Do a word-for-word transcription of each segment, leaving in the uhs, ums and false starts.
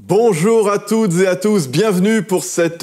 Bonjour à toutes et à tous, bienvenue pour cette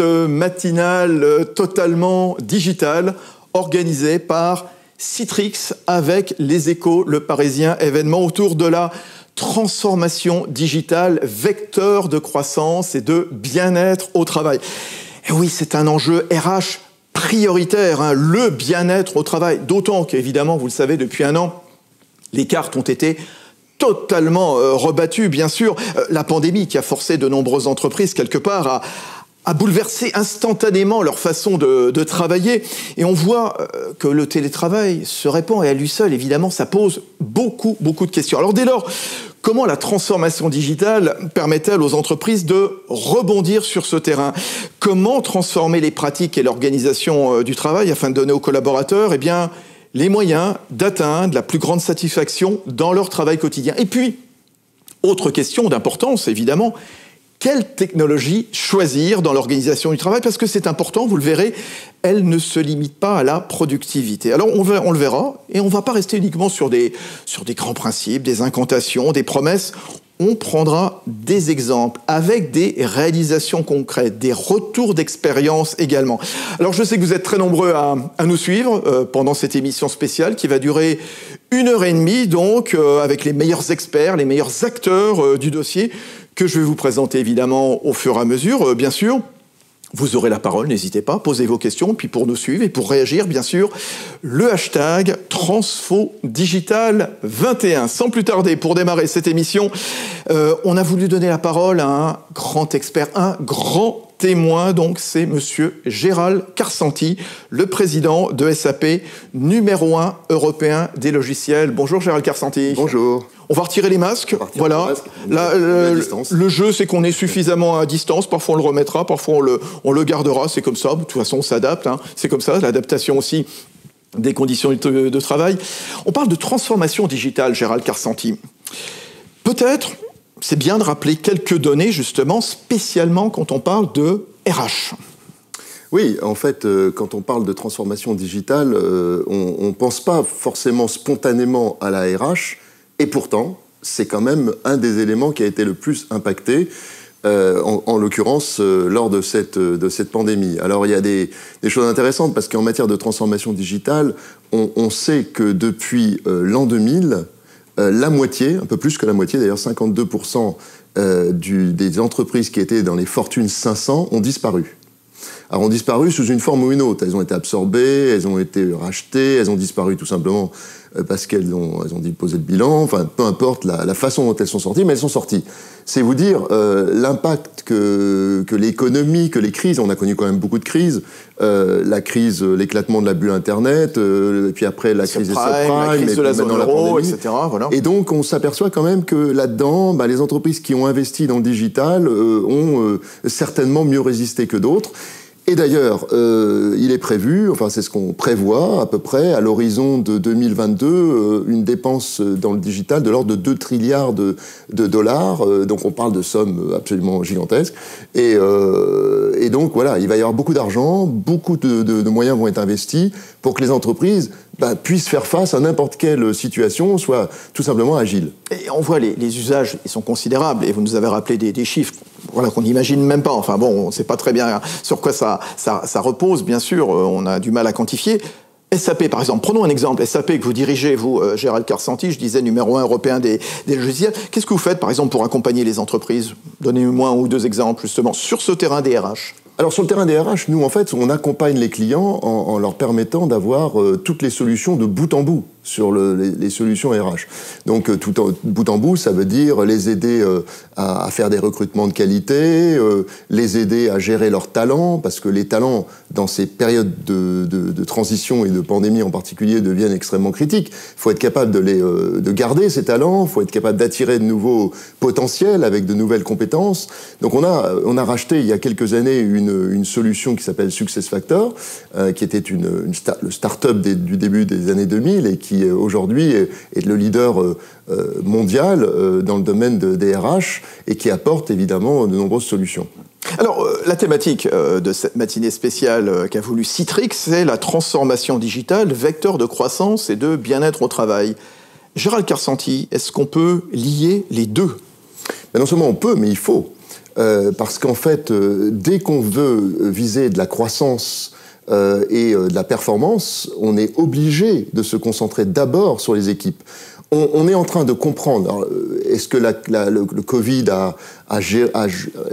matinale totalement digitale organisée par Citrix avec Les Échos, Le Parisien, événement autour de la transformation digitale, vecteur de croissance et de bien-être au travail. Et oui, c'est un enjeu R H prioritaire, hein, le bien-être au travail, d'autant qu'évidemment, vous le savez, depuis un an, les cartes ont été totalement euh, rebattues, bien sûr. Euh, la pandémie qui a forcé de nombreuses entreprises, quelque part, à, à bouleverser instantanément leur façon de, de travailler. Et on voit euh, que le télétravail se répand, et à lui seul, évidemment, ça pose beaucoup, beaucoup de questions. Alors dès lors, comment la transformation digitale permet-elle aux entreprises de rebondir sur ce terrain? Comment transformer les pratiques et l'organisation euh, du travail afin de donner aux collaborateurs, eh bien, les moyens d'atteindre la plus grande satisfaction dans leur travail quotidien? Et puis, autre question d'importance, évidemment, quelle technologie choisir dans l'organisation du travail? Parce que c'est important, vous le verrez, elle ne se limite pas à la productivité. Alors, on, va, on le verra, et on ne va pas rester uniquement sur des, sur des grands principes, des incantations, des promesses. On prendra des exemples avec des réalisations concrètes, des retours d'expérience également. Alors je sais que vous êtes très nombreux à, à nous suivre euh, pendant cette émission spéciale qui va durer une heure et demie, donc euh, avec les meilleurs experts, les meilleurs acteurs euh, du dossier que je vais vous présenter évidemment au fur et à mesure, euh, bien sûr. Vous aurez la parole, n'hésitez pas, posez vos questions, puis pour nous suivre et pour réagir, bien sûr, le hashtag TransfoDigital vingt et un. Sans plus tarder, pour démarrer cette émission, euh, on a voulu donner la parole à un grand expert, un grand témoin, donc c'est monsieur Gérald Karsanti, le président de S A P, numéro un européen des logiciels. Bonjour Gérald Karsanti. Bonjour. On va retirer les masques, voilà. Masque, la, la, le, la le jeu, c'est qu'on est suffisamment à distance. Parfois, on le remettra, parfois, on le, on le gardera. C'est comme ça. De toute façon, on s'adapte. Hein. C'est comme ça. L'adaptation aussi des conditions de, de travail. On parle de transformation digitale, Gérald Karsanti. Peut-être, c'est bien de rappeler quelques données, justement, spécialement quand on parle de R H. Oui, en fait, euh, quand on parle de transformation digitale, euh, on ne pense pas forcément spontanément à la R H. Et pourtant, c'est quand même un des éléments qui a été le plus impacté, euh, en, en l'occurrence, euh, lors de cette, de cette pandémie. Alors, il y a des, des choses intéressantes, parce qu'en matière de transformation digitale, on, on sait que depuis euh, l'an deux mille, euh, la moitié, un peu plus que la moitié, d'ailleurs cinquante-deux pour cent euh, du, des entreprises qui étaient dans les Fortune cinq cents ont disparu. Alors, ont disparu sous une forme ou une autre. Elles ont été absorbées, elles ont été rachetées, elles ont disparu tout simplement parce qu'elles ont, elles ont déposé le bilan, enfin, peu importe la, la façon dont elles sont sorties, mais elles sont sorties. C'est vous dire euh, l'impact que, que l'économie, que les crises, on a connu quand même beaucoup de crises, euh, la crise, l'éclatement de la bulle Internet, euh, et puis après la crise des subprimes, la crise de la zone euro, et cetera. Voilà. Et donc, on s'aperçoit quand même que là-dedans, bah, les entreprises qui ont investi dans le digital euh, ont euh, certainement mieux résisté que d'autres. Et d'ailleurs, euh, il est prévu, enfin c'est ce qu'on prévoit à peu près, à l'horizon de deux mille vingt-deux, euh, une dépense dans le digital de l'ordre de deux trilliards de, de dollars, euh, donc on parle de sommes absolument gigantesques. Et, euh, et donc voilà, il va y avoir beaucoup d'argent, beaucoup de, de, de moyens vont être investis pour que les entreprises bah, puissent faire face à n'importe quelle situation, soit tout simplement agiles. Et on voit les, les usages, ils sont considérables, et vous nous avez rappelé des, des chiffres voilà, qu'on n'imagine même pas. Enfin bon, on ne sait pas très bien sur quoi ça, ça, ça repose, bien sûr, on a du mal à quantifier. S A P, par exemple, prenons un exemple, S A P que vous dirigez, vous, euh, Gérald Karsanti, je disais numéro un européen des, des logiciels. Qu'est-ce que vous faites, par exemple, pour accompagner les entreprises? Donnez-moi un ou deux exemples, justement, sur ce terrain des R H. Alors sur le terrain des R H, nous en fait, on accompagne les clients en, en leur permettant d'avoir euh, toutes les solutions de bout en bout sur le, les, les solutions R H. Donc euh, tout en, bout en bout, ça veut dire les aider euh, à, à faire des recrutements de qualité, euh, les aider à gérer leurs talents, parce que les talents, dans ces périodes de, de, de transition et de pandémie en particulier, deviennent extrêmement critiques. Il faut être capable de, les, euh, de garder ces talents, il faut être capable d'attirer de nouveaux potentiels avec de nouvelles compétences. Donc on a, on a racheté il y a quelques années une Une, une solution qui s'appelle SuccessFactors, euh, qui était une, une star, le start-up des, du début des années deux mille et qui euh, aujourd'hui est, est le leader euh, mondial euh, dans le domaine de, des R H et qui apporte évidemment de nombreuses solutions. Alors, euh, la thématique euh, de cette matinée spéciale euh, qu'a voulu Citrix, c'est la transformation digitale, vecteur de croissance et de bien-être au travail. Gérald Karsanti, est-ce qu'on peut lier les deux? Ben non seulement on peut, mais il faut. Euh, parce qu'en fait, euh, dès qu'on veut viser de la croissance euh, et euh, de la performance, on est obligé de se concentrer d'abord sur les équipes. On, on est en train de comprendre, est-ce que la, la, le, le Covid a, a, a,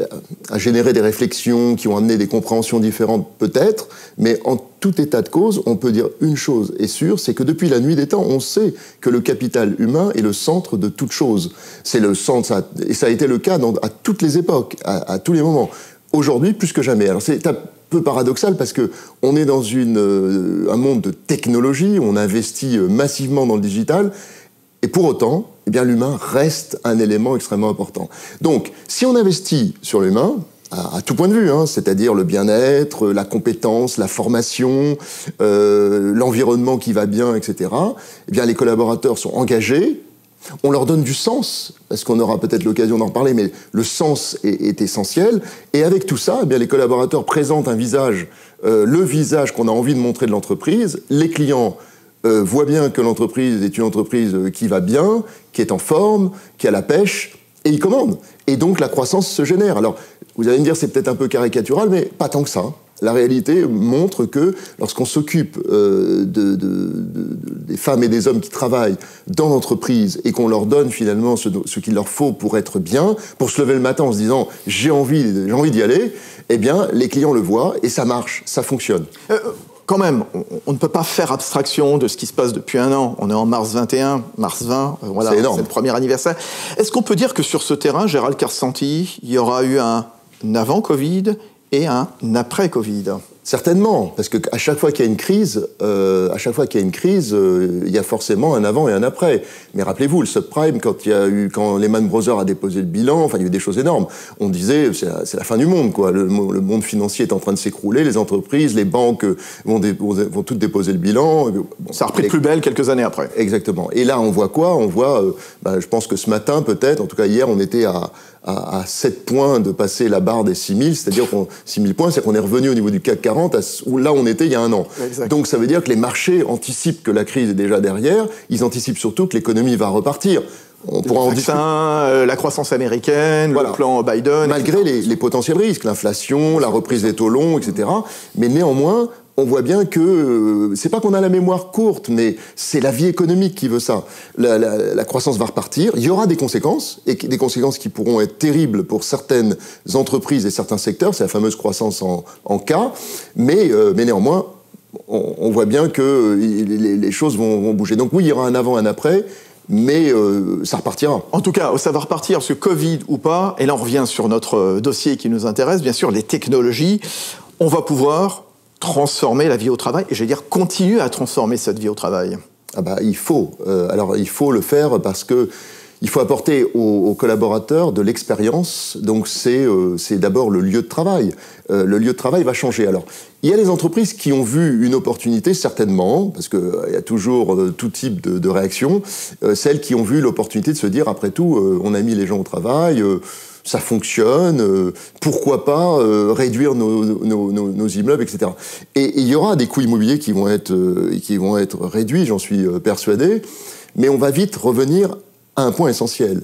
a généré des réflexions qui ont amené des compréhensions différentes? Peut-être, mais en tout état de cause, on peut dire une chose est sûre, c'est que depuis la nuit des temps, on sait que le capital humain est le centre de toute chose. C'est le centre, ça, et ça a été le cas dans, à toutes les époques, à, à tous les moments. Aujourd'hui, plus que jamais. Alors c'est un peu paradoxal parce que on est dans une, euh, un monde de technologie, on investit massivement dans le digital, et pour autant, eh bien, l'humain reste un élément extrêmement important. Donc, si on investit sur l'humain, à, à tout point de vue, hein, c'est-à-dire le bien-être, la compétence, la formation, euh, l'environnement qui va bien, et cetera, eh bien, les collaborateurs sont engagés, on leur donne du sens, parce qu'on aura peut-être l'occasion d'en reparler, mais le sens est, est essentiel. Et avec tout ça, eh bien, les collaborateurs présentent un visage, euh, le visage qu'on a envie de montrer de l'entreprise, les clients Euh, voit bien que l'entreprise est une entreprise qui va bien, qui est en forme, qui a la pêche, et ils commandent. Et donc la croissance se génère. Alors, vous allez me dire, c'est peut-être un peu caricatural, mais pas tant que ça. La réalité montre que lorsqu'on s'occupe euh, de, de, de, de, des femmes et des hommes qui travaillent dans l'entreprise et qu'on leur donne finalement ce, ce qu'il leur faut pour être bien, pour se lever le matin en se disant « j'ai envie, j'ai envie d'y aller », eh bien, les clients le voient et ça marche, ça fonctionne. Euh... Quand même, on, on ne peut pas faire abstraction de ce qui se passe depuis un an. On est en mars vingt et un, mars vingt, euh, voilà, c'est le premier anniversaire. Est-ce qu'on peut dire que sur ce terrain, Gérald Carsenti, il y aura eu un avant-Covid et un après-Covid? Certainement, parce qu'à chaque fois qu'il y a une crise, euh, à chaque fois qu'il y a une crise, euh, il y a forcément un avant et un après. Mais rappelez-vous, le subprime, quand il y a eu, quand Lehman Brothers a déposé le bilan, enfin, il y a eu des choses énormes. On disait, c'est la, c'est la fin du monde, quoi. Le, le monde financier est en train de s'écrouler, les entreprises, les banques vont, dé, vont toutes déposer le bilan. Bon, ça a repris de plus belle quelques années après. Exactement. Et là, on voit quoi? On voit, euh, bah, je pense que ce matin, peut-être, en tout cas hier, on était à à, à sept points de passer la barre des six mille, c'est-à-dire qu'on, six mille points, c'est qu'on est revenu au niveau du C A C quarante, à, où là on était il y a un an. Exact. Donc ça veut dire que les marchés anticipent que la crise est déjà derrière, ils anticipent surtout que l'économie va repartir. On pourra en discuter. Euh, la croissance américaine, voilà. Le plan Biden... Malgré les, les potentiels risques, l'inflation, la reprise des taux longs, et cetera. Mais néanmoins, on voit bien que, euh, c'est pas qu'on a la mémoire courte, mais c'est la vie économique qui veut ça. La, la, la croissance va repartir, il y aura des conséquences, et des conséquences qui pourront être terribles pour certaines entreprises et certains secteurs, c'est la fameuse croissance en, en K, mais, euh, mais néanmoins, on, on voit bien que les, les choses vont, vont bouger. Donc oui, il y aura un avant, un après, mais euh, ça repartira. En tout cas, ça va repartir, parce que Covid ou pas, et là on revient sur notre dossier qui nous intéresse, bien sûr, les technologies, on va pouvoir transformer la vie au travail, et je vais dire continuer à transformer cette vie au travail. Ah bah, il faut. Euh, alors, il faut le faire parce que il faut apporter aux, aux collaborateurs de l'expérience. Donc, c'est, euh, c'est d'abord le lieu de travail. Euh, le lieu de travail va changer. Alors, il y a des entreprises qui ont vu une opportunité, certainement, parce qu'il euh, y a toujours euh, tout type de, de réactions, euh, celles qui ont vu l'opportunité de se dire, après tout, euh, on a mis les gens au travail, euh, ça fonctionne, euh, pourquoi pas euh, réduire nos, nos, nos, nos immeubles, et cetera. Et il y aura des coûts immobiliers qui vont être, euh, qui vont être réduits, j'en suis euh, persuadé, mais on va vite revenir à un point essentiel,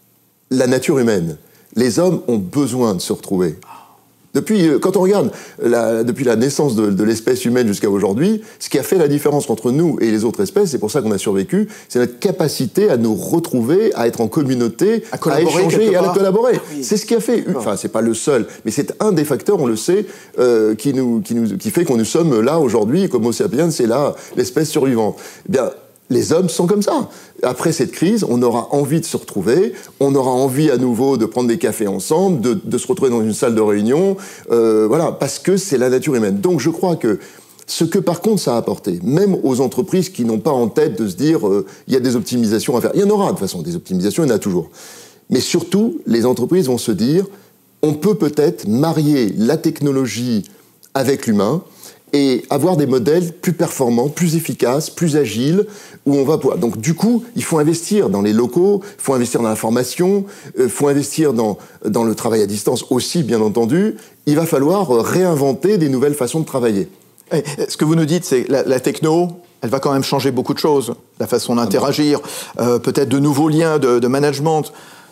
la nature humaine. Les hommes ont besoin de se retrouver. Depuis, quand on regarde la, depuis la naissance de, de l'espèce humaine jusqu'à aujourd'hui, ce qui a fait la différence entre nous et les autres espèces, c'est pour ça qu'on a survécu, c'est notre capacité à nous retrouver, à être en communauté, à, à échanger et à collaborer. Ah oui. C'est ce qui a fait, enfin c'est pas le seul, mais c'est un des facteurs, on le sait, euh, qui, nous, qui, nous, qui fait qu'on nous sommes là aujourd'hui, comme Homo sapiens, c'est là l'espèce survivante. Eh bien, les hommes sont comme ça. Après cette crise, on aura envie de se retrouver, on aura envie à nouveau de prendre des cafés ensemble, de, de se retrouver dans une salle de réunion, euh, voilà, parce que c'est la nature humaine. Donc je crois que ce que par contre ça a apporté, même aux entreprises qui n'ont pas en tête de se dire euh, il y a des optimisations à faire, il y en aura de toute façon, des optimisations, il y en a toujours. Mais surtout, les entreprises vont se dire on peut peut-être marier la technologie avec l'humain, et avoir des modèles plus performants, plus efficaces, plus agiles, où on va pouvoir... Donc du coup, il faut investir dans les locaux, il faut investir dans la formation, il euh, faut investir dans, dans le travail à distance aussi, bien entendu. Il va falloir réinventer des nouvelles façons de travailler. Et ce que vous nous dites, c'est que la, la techno, elle va quand même changer beaucoup de choses. La façon d'interagir, euh, peut-être de nouveaux liens de, de management.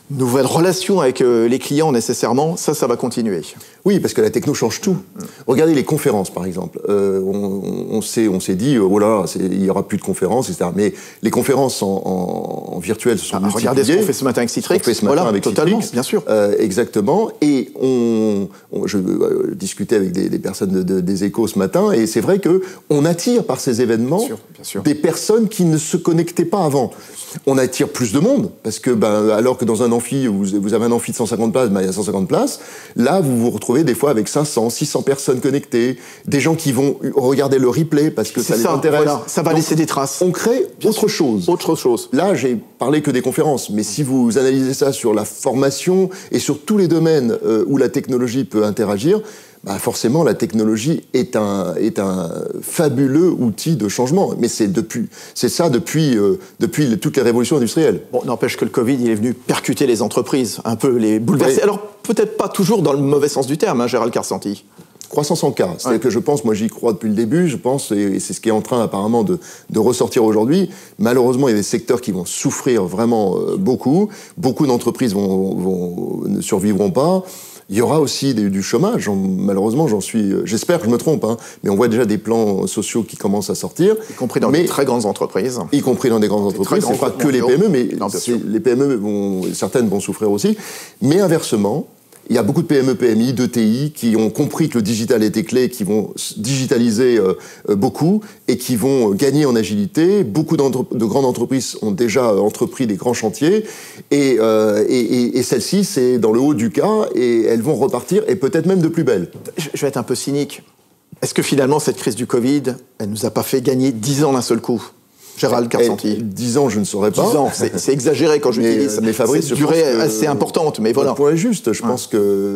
nouvelle relation avec euh, les clients nécessairement, ça, ça va continuer. Oui, parce que la techno change tout. Mmh. Regardez les conférences, par exemple. Euh, on, on s'est on s'est dit, oh là, il n'y aura plus de conférences, et cetera. Mais les conférences en, en, en virtuel se sont ah, multipliées. Regardez ce qu'on fait ce matin avec Citrix. On fait ce matin voilà, avec totalement, Citrix. Bien sûr. Euh, exactement. Et on, on, je euh, discutais avec des, des personnes de, de, des Échos ce matin, et c'est vrai qu'on attire par ces événements bien sûr, bien sûr. des personnes qui ne se connectaient pas avant. On attire plus de monde, parce que ben, alors que dans un amphi, vous, vous avez un amphi de cent cinquante places, ben, il y a cent cinquante places. Là, vous vous retrouvez des fois avec cinq cents, six cents personnes connectées, des gens qui vont regarder le replay parce que ça, ça les intéresse. Voilà, ça va Donc, laisser des traces. On crée Bien autre sûr. chose. Autre chose. Là, j'ai parlé que des conférences, mais si vous analysez ça sur la formation et sur tous les domaines euh, où la technologie peut interagir, bah forcément, la technologie est un, est un fabuleux outil de changement. Mais c'est depuis, c'est ça depuis, euh, depuis les, toutes les révolutions industrielles. Bon, n'empêche que le Covid, il est venu percuter les entreprises, un peu les bouleverser. Oui. Alors, peut-être pas toujours dans le mauvais sens du terme, hein, Gérald Karsanti. Croissance en cas. C'est-à-dire ouais. que je pense, moi j'y crois depuis le début, je pense, et c'est ce qui est en train apparemment de, de ressortir aujourd'hui. Malheureusement, il y a des secteurs qui vont souffrir vraiment euh, beaucoup. Beaucoup d'entreprises vont, vont, ne survivront pas. Il y aura aussi des, du chômage. Malheureusement, j'en suis. J'espère que je me trompe, hein, mais on voit déjà des plans sociaux qui commencent à sortir. Y compris dans mais, des très grandes entreprises. Y compris dans des grandes entreprises. C'est pas que les P M E, mais non, les P M E vont, certaines vont souffrir aussi. Mais inversement, il y a beaucoup de P M E, P M I, d'E T I qui ont compris que le digital était clé, qui vont digitaliser euh, beaucoup et qui vont gagner en agilité. Beaucoup de grandes entreprises ont déjà entrepris des grands chantiers et, euh, et, et, et celles-ci, c'est dans le haut du cas et elles vont repartir et peut-être même de plus belle. Je vais être un peu cynique. Est-ce que finalement, cette crise du Covid, elle ne nous a pas fait gagner dix ans d'un seul coup ? Gérald Karsanti. dix ans, je ne saurais pas. dix ans, c'est exagéré quand j'utilise ça. Mais Fabrice, c'est une durée assez importante, mais voilà. Le point est juste. Je ouais. pense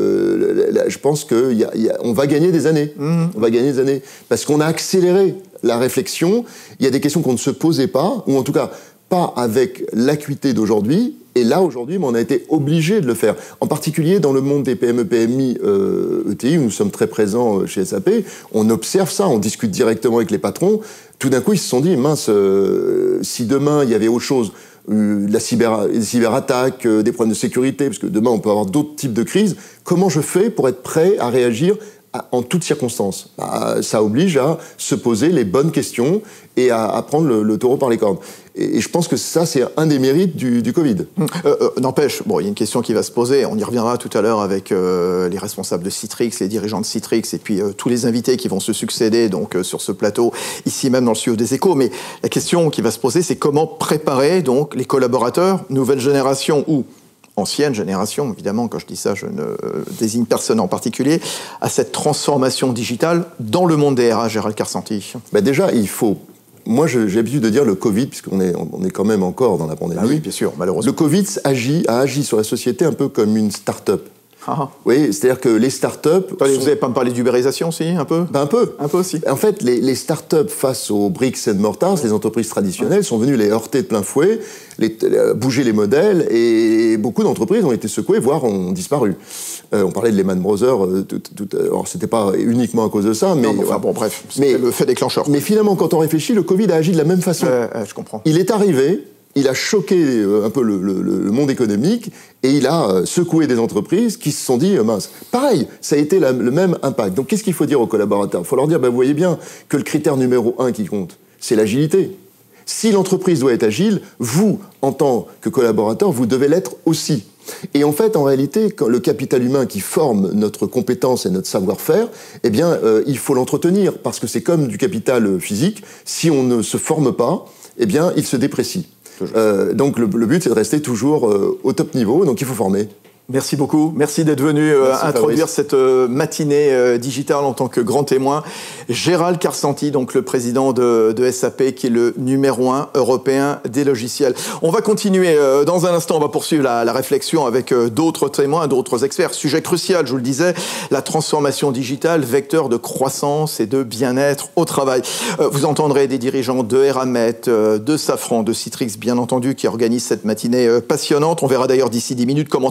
que, je pense que y a, y a, on va gagner des années. Mmh. On va gagner des années. Parce qu'on a accéléré la réflexion. Il y a des questions qu'on ne se posait pas, ou en tout cas, pas avec l'acuité d'aujourd'hui. Et là, aujourd'hui, on a été obligé de le faire. En particulier dans le monde des P M E, P M I, euh, E T I, où nous sommes très présents chez S A P, on observe ça, on discute directement avec les patrons. Tout d'un coup, ils se sont dit, mince, euh, si demain, il y avait autre chose, euh, la cyber, les cyberattaques, euh, des problèmes de sécurité, parce que demain, on peut avoir d'autres types de crises, comment je fais pour être prêt à réagir à, en toutes circonstances ? Bah, ça oblige à se poser les bonnes questions et à, à prendre le, le taureau par les cornes. Et, et je pense que ça, c'est un des mérites du, du Covid. Euh, euh, N'empêche, bon, il y a une question qui va se poser. On y reviendra tout à l'heure avec euh, les responsables de Citrix, les dirigeants de Citrix, et puis euh, tous les invités qui vont se succéder donc euh, sur ce plateau, ici même dans le studio des Échos. Mais la question qui va se poser, c'est comment préparer donc les collaborateurs, nouvelle génération ou ancienne génération, évidemment, quand je dis ça, je ne désigne personne en particulier, à cette transformation digitale dans le monde des R H, Gérald Karsanti. Ben déjà, il faut... Moi, j'ai l'habitude de dire le Covid, puisqu'on est, on est quand même encore dans la pandémie. Ah oui, bien sûr, malheureusement. Le Covid agit, a agi sur la société un peu comme une start-up. Ah. Oui, c'est-à-dire que les start-up... Vous n'avez pas me parlé d'ubérisation, si, un peu ben, Un peu. Un peu aussi. En fait, les, les start-up face aux bricks and mortars, les entreprises traditionnelles, ouais. sont venues les heurter de plein fouet, les, les, bouger les modèles, et beaucoup d'entreprises ont été secouées, voire ont disparu. Euh, on parlait de Lehman Brothers, euh, tout, tout, alors c'était pas uniquement à cause de ça, mais... Non, enfin, bon, bref, c'était le fait déclencheur. Mais finalement, quand on réfléchit, le Covid a agi de la même façon. Euh, euh, je comprends. Il est arrivé... Il a choqué un peu le, le, le monde économique et il a secoué des entreprises qui se sont dit « mince ». Pareil, ça a été la, le même impact. Donc qu'est-ce qu'il faut dire aux collaborateurs ? Il faut leur dire bah, « vous voyez bien que le critère numéro un qui compte, c'est l'agilité. Si l'entreprise doit être agile, vous, en tant que collaborateur, vous devez l'être aussi. » Et en fait, en réalité, quand le capital humain qui forme notre compétence et notre savoir-faire, eh bien, euh, il faut l'entretenir parce que c'est comme du capital physique. Si on ne se forme pas, eh bien, il se déprécie. Euh, donc le, le but, c'est de rester toujours euh, au top niveau, donc il faut former. Merci beaucoup. Merci d'être venu euh, Merci, introduire Fabrice. cette euh, matinée euh, digitale en tant que grand témoin. Gérald Karsanti, donc le président de, de S A P, qui est le numéro un européen des logiciels. On va continuer euh, dans un instant. On va poursuivre la, la réflexion avec euh, d'autres témoins, d'autres experts. Sujet crucial, je vous le disais, la transformation digitale, vecteur de croissance et de bien-être au travail. Euh, vous entendrez des dirigeants de Eramet, euh, de Safran, de Citrix, bien entendu, qui organisent cette matinée euh, passionnante. On verra d'ailleurs d'ici dix minutes comment transformer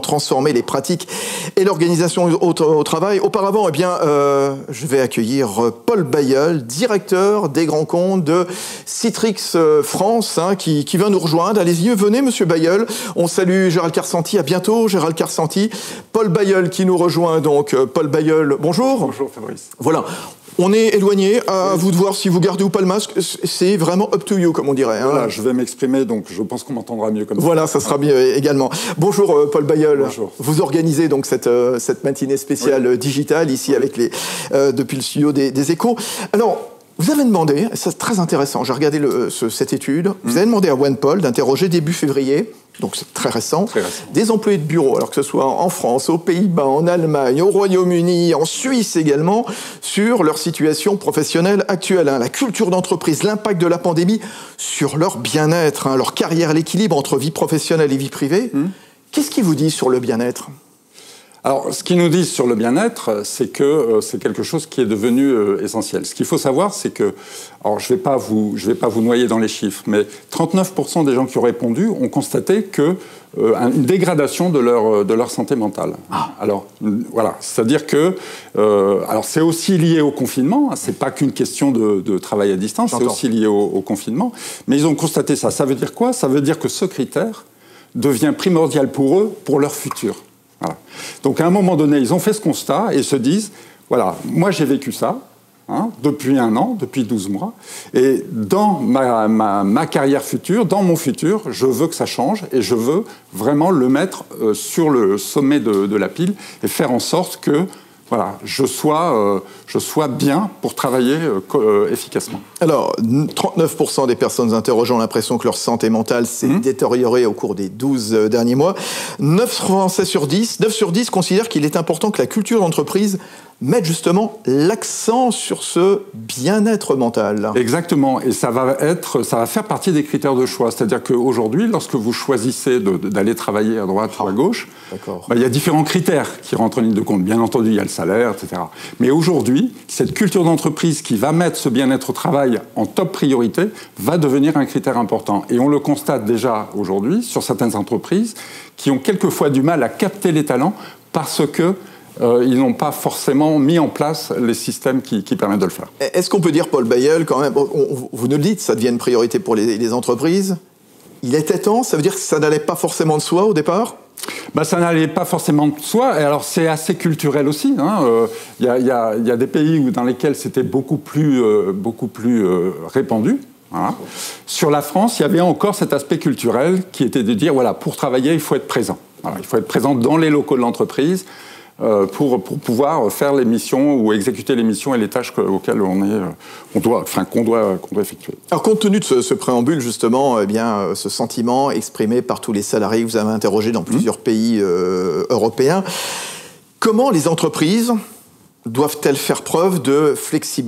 transformer les pratiques et l'organisation au, au travail. Auparavant, eh bien, euh, je vais accueillir Paul Bailleul, directeur des grands comptes de Citrix France, hein, qui, qui vient nous rejoindre. Allez-y, venez, monsieur Bailleul. On salue Gérald Carsanti. À bientôt, Gérald Carsanti. Paul Bailleul qui nous rejoint, donc. Paul Bailleul, bonjour. Bonjour, Fabrice. Voilà. On est éloigné, à vous de voir si vous gardez ou pas le masque, c'est vraiment up to you, comme on dirait. Hein. Voilà, je vais m'exprimer, donc je pense qu'on m'entendra mieux comme ça. Voilà, ça sera mieux également. Bonjour euh, Paul Bailleul. Bonjour. Vous organisez donc cette, euh, cette matinée spéciale oui. digitale ici oui. avec les, euh, depuis le studio des, des Échos. Alors, vous avez demandé, c'est très intéressant, j'ai regardé le, ce, cette étude, mmh. vous avez demandé à OnePoll d'interroger début février, donc c'est très récent, très récent, des employés de bureau, alors que ce soit en France, aux Pays-Bas, en Allemagne, au Royaume-Uni, en Suisse également, sur leur situation professionnelle actuelle, hein, la culture d'entreprise, l'impact de la pandémie sur leur bien-être, hein, leur carrière, l'équilibre entre vie professionnelle et vie privée. Mmh. Qu'est-ce qu'ils vous disent sur le bien-être ? Alors, ce qu'ils nous disent sur le bien-être, c'est que euh, c'est quelque chose qui est devenu euh, essentiel. Ce qu'il faut savoir, c'est que, alors je ne vais pas vous, je vais pas vous noyer dans les chiffres, mais trente-neuf pour cent des gens qui ont répondu ont constaté que euh, une dégradation de leur de leur santé mentale. Ah. Alors voilà, c'est-à-dire que, euh, alors c'est aussi lié au confinement. Hein, c'est pas qu'une question de, de travail à distance, c'est aussi lié au, au confinement. Mais ils ont constaté ça. Ça veut dire quoi ? Ça veut dire que ce critère devient primordial pour eux, pour leur futur. Voilà. Donc à un moment donné, ils ont fait ce constat et se disent, voilà, moi j'ai vécu ça, hein, depuis un an, depuis douze mois, et dans ma, ma, ma carrière future, dans mon futur, je veux que ça change et je veux vraiment le mettre euh, sur le sommet de, de la pile et faire en sorte que voilà, je sois, euh, je sois bien pour travailler euh, euh, efficacement. Alors, trente-neuf pour cent des personnes interrogeant ont l'impression que leur santé mentale s'est mmh. détériorée au cours des douze euh, derniers mois. neuf Français sur dix, neuf sur dix considèrent qu'il est important que la culture d'entreprise mette justement l'accent sur ce bien-être mental. Exactement, et ça va être, ça va faire partie des critères de choix. C'est-à-dire qu'aujourd'hui, lorsque vous choisissez de, de, d'aller travailler à droite ah, ou à gauche, bah, il y a différents critères qui rentrent en ligne de compte. Bien entendu, il y a le salaire, et cetera. Mais aujourd'hui, cette culture d'entreprise qui va mettre ce bien-être au travail en top priorité va devenir un critère important. Et on le constate déjà aujourd'hui sur certaines entreprises qui ont quelquefois du mal à capter les talents parce que Euh, ils n'ont pas forcément mis en place les systèmes qui, qui permettent de le faire. Est-ce qu'on peut dire, Paul Bailleul, quand même, on, on, vous nous le dites, ça devient une priorité pour les, les entreprises. Il était temps, ça veut dire que ça n'allait pas forcément de soi au départ ? Bah, ça n'allait pas forcément de soi, et alors c'est assez culturel aussi. Il hein. euh, y, a, y, a, y a des pays où, dans lesquels c'était beaucoup plus, euh, beaucoup plus euh, répandu. Voilà. Sur la France, il y avait encore cet aspect culturel qui était de dire, voilà, pour travailler, il faut être présent. Voilà, il faut être présent dans les locaux de l'entreprise. Euh, pour, pour pouvoir faire les missions ou exécuter les missions et les tâches que, auxquelles on, est, on, doit, enfin, qu'on, doit, qu'on doit effectuer. Alors, compte tenu de ce, ce préambule, justement, eh bien, ce sentiment exprimé par tous les salariés que vous avez interrogés dans plusieurs mmh. pays euh, européens, comment les entreprises doivent-elles faire preuve de flexibilité ?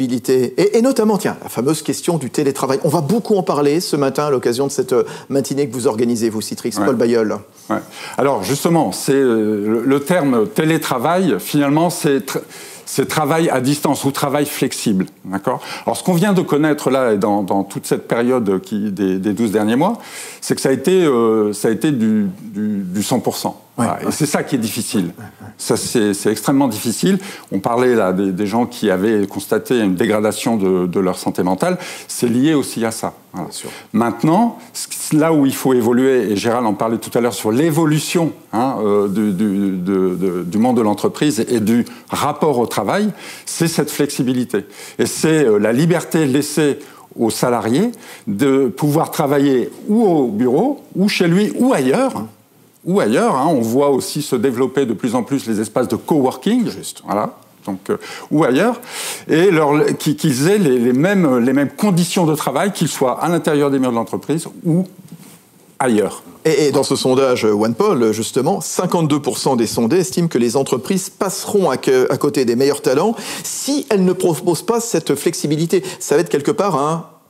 et, et notamment, tiens, la fameuse question du télétravail. On va beaucoup en parler ce matin à l'occasion de cette matinée que vous organisez, vous, Citrix. Ouais. Paul Bailleul. Ouais. Alors, justement, c'est, le, le terme télétravail, finalement, c'est... Tr- C'est travail à distance ou travail flexible, d'accord ? Alors, ce qu'on vient de connaître là, dans, dans toute cette période qui, des, des douze derniers mois, c'est que ça a été, euh, ça a été du, du, du cent pour cent. Ouais, voilà. ouais. Et c'est ça qui est difficile. Ça, c'est, c'est extrêmement difficile. On parlait là des, des gens qui avaient constaté une dégradation de, de leur santé mentale. C'est lié aussi à ça. Voilà. Maintenant, là où il faut évoluer, et Gérald en parlait tout à l'heure sur l'évolution hein, euh, du, du, de, de, du monde de l'entreprise et du rapport au travail, c'est cette flexibilité. Et c'est euh, la liberté laissée aux salariés de pouvoir travailler ou au bureau, ou chez lui, ou ailleurs. Ou ailleurs, hein. On voit aussi se développer de plus en plus les espaces de coworking. Juste. Voilà. Donc, euh, ou ailleurs, et leur, qu'ils aient les, les, mêmes, les mêmes conditions de travail, qu'ils soient à l'intérieur des murs de l'entreprise ou ailleurs. Et, et dans ce sondage OnePoll, justement, cinquante-deux pour cent des sondés estiment que les entreprises passeront à, que, à côté des meilleurs talents si elles ne proposent pas cette flexibilité. Ça va être quelque part un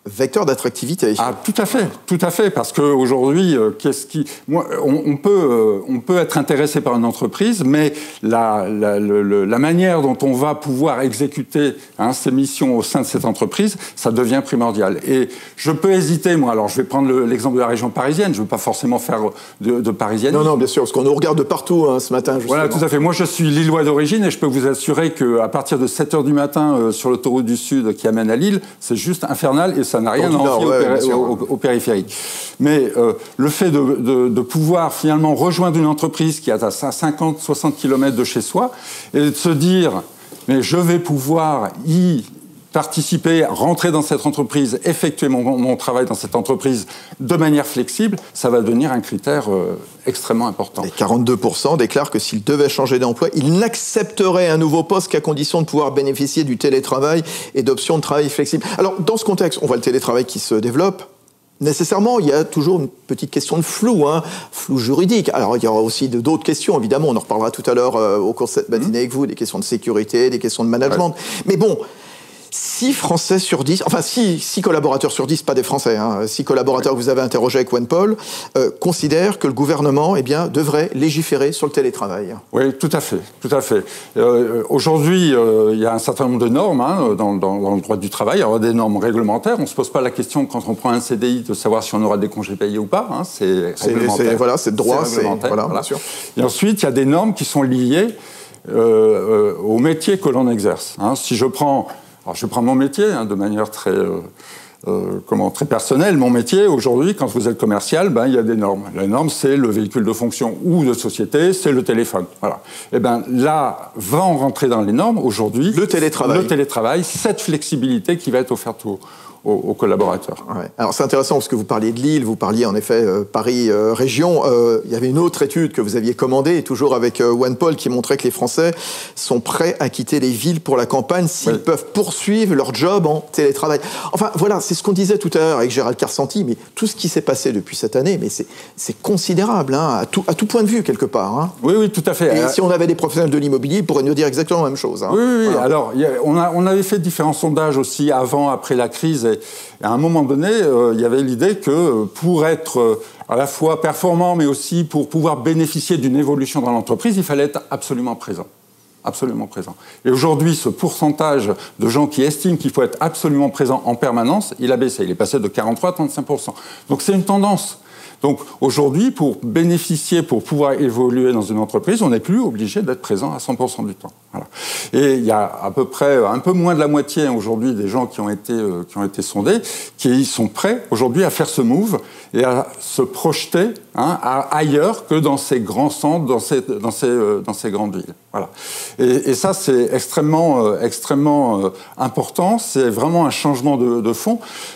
vecteur d'attractivité. Ah, tout à fait, tout à fait, parce qu'aujourd'hui, euh, qu'est-ce qui, moi, on, on peut, euh, on peut être intéressé par une entreprise, mais la, la, le, la manière dont on va pouvoir exécuter hein, ces missions au sein de cette entreprise, ça devient primordial. Et je peux hésiter, moi. Alors, je vais prendre le, l'exemple de la région parisienne. Je ne veux pas forcément faire de, de parisienne. Non, non, bien sûr, parce qu'on nous regarde de partout hein, ce matin. Justement. Voilà, tout à fait. Moi, je suis lillois d'origine et je peux vous assurer qu'à partir de sept heures du matin euh, sur l'autoroute du Sud qui amène à Lille, c'est juste infernal et ça n'a rien à envier ouais, au, péri- au, au, au périphérique. Mais euh, le fait de, de, de pouvoir finalement rejoindre une entreprise qui est à cinquante à soixante kilomètres de chez soi et de se dire, mais je vais pouvoir y participer, rentrer dans cette entreprise, effectuer mon, mon travail dans cette entreprise de manière flexible, ça va devenir un critère euh, extrêmement important. Et quarante-deux pour cent déclarent que s'ils devaient changer d'emploi, ils n'accepteraient un nouveau poste qu'à condition de pouvoir bénéficier du télétravail et d'options de travail flexibles. Alors, dans ce contexte, on voit le télétravail qui se développe. Nécessairement, il y a toujours une petite question de flou, hein, flou juridique. Alors, il y aura aussi de, d'autres questions, évidemment. On en reparlera tout à l'heure euh, au cours de cette matinée mmh. avec vous, des questions de sécurité, des questions de management. Ouais. Mais bon... six Français sur dix, enfin six collaborateurs sur dix, pas des Français, hein, six collaborateurs que vous avez interrogés avec OnePoll, euh, considèrent que le gouvernement eh bien, devrait légiférer sur le télétravail. Oui, tout à fait. Tout à fait. Euh, aujourd'hui, euh, il y a un certain nombre de normes hein, dans, dans, dans le droit du travail. Il y aura des normes réglementaires. On ne se pose pas la question, quand on prend un C D I, de savoir si on aura des congés payés ou pas. Hein, c'est réglementaire. C'est, voilà, c'est droit, c'est réglementaire. Voilà, Voilà. Bien sûr. Et ensuite, il y a des normes qui sont liées euh, euh, au métier que l'on exerce. Hein. Si je prends... Alors, je prends mon métier hein, de manière très, euh, euh, comment, très personnelle. Mon métier, aujourd'hui, quand vous êtes commercial, ben, il y a des normes. La norme, c'est le véhicule de fonction ou de société, c'est le téléphone. Voilà. Et ben, là, va en rentrer dans les normes, aujourd'hui... Le télétravail. Le télétravail, cette flexibilité qui va être offerte aux, aux, aux collaborateurs. Ouais. Alors, c'est intéressant parce que vous parliez de Lille, vous parliez en effet euh, Paris euh, région. Euh, il y avait une autre étude que vous aviez commandée, toujours avec euh, OnePoll, qui montrait que les Français sont prêts à quitter les villes pour la campagne s'ils oui. peuvent poursuivre leur job en télétravail. Enfin, voilà, c'est ce qu'on disait tout à l'heure avec Gérald Carsanti, mais tout ce qui s'est passé depuis cette année, mais c'est, c'est considérable, hein, à, tout, à tout point de vue, quelque part. Hein. Oui, oui, tout à fait. Et euh... si on avait des professionnels de l'immobilier, ils pourraient nous dire exactement la même chose. Hein. Oui, oui, voilà. Alors, y a, on, a, on avait fait différents sondages aussi avant, après la crise, et, et à un moment donné, euh, il y avait l'idée que pour être euh, à la fois performant, mais aussi pour pouvoir bénéficier d'une évolution dans l'entreprise, il fallait être absolument présent. Absolument présent. Et aujourd'hui, ce pourcentage de gens qui estiment qu'il faut être absolument présent en permanence, il a baissé. Il est passé de quarante-trois à trente-cinq pour cent. Donc c'est une tendance. Donc aujourd'hui, pour bénéficier, pour pouvoir évoluer dans une entreprise, on n'est plus obligé d'être présent à cent pour cent du temps. Voilà. Et il y a à peu près un peu moins de la moitié hein, aujourd'hui des gens qui ont été euh, qui ont été sondés, qui sont prêts aujourd'hui à faire ce move et à se projeter hein, à, ailleurs que dans ces grands centres, dans ces dans ces euh, dans ces grandes villes. Voilà. Et, et ça, c'est extrêmement euh, extrêmement euh, important. C'est vraiment un changement de, de fond.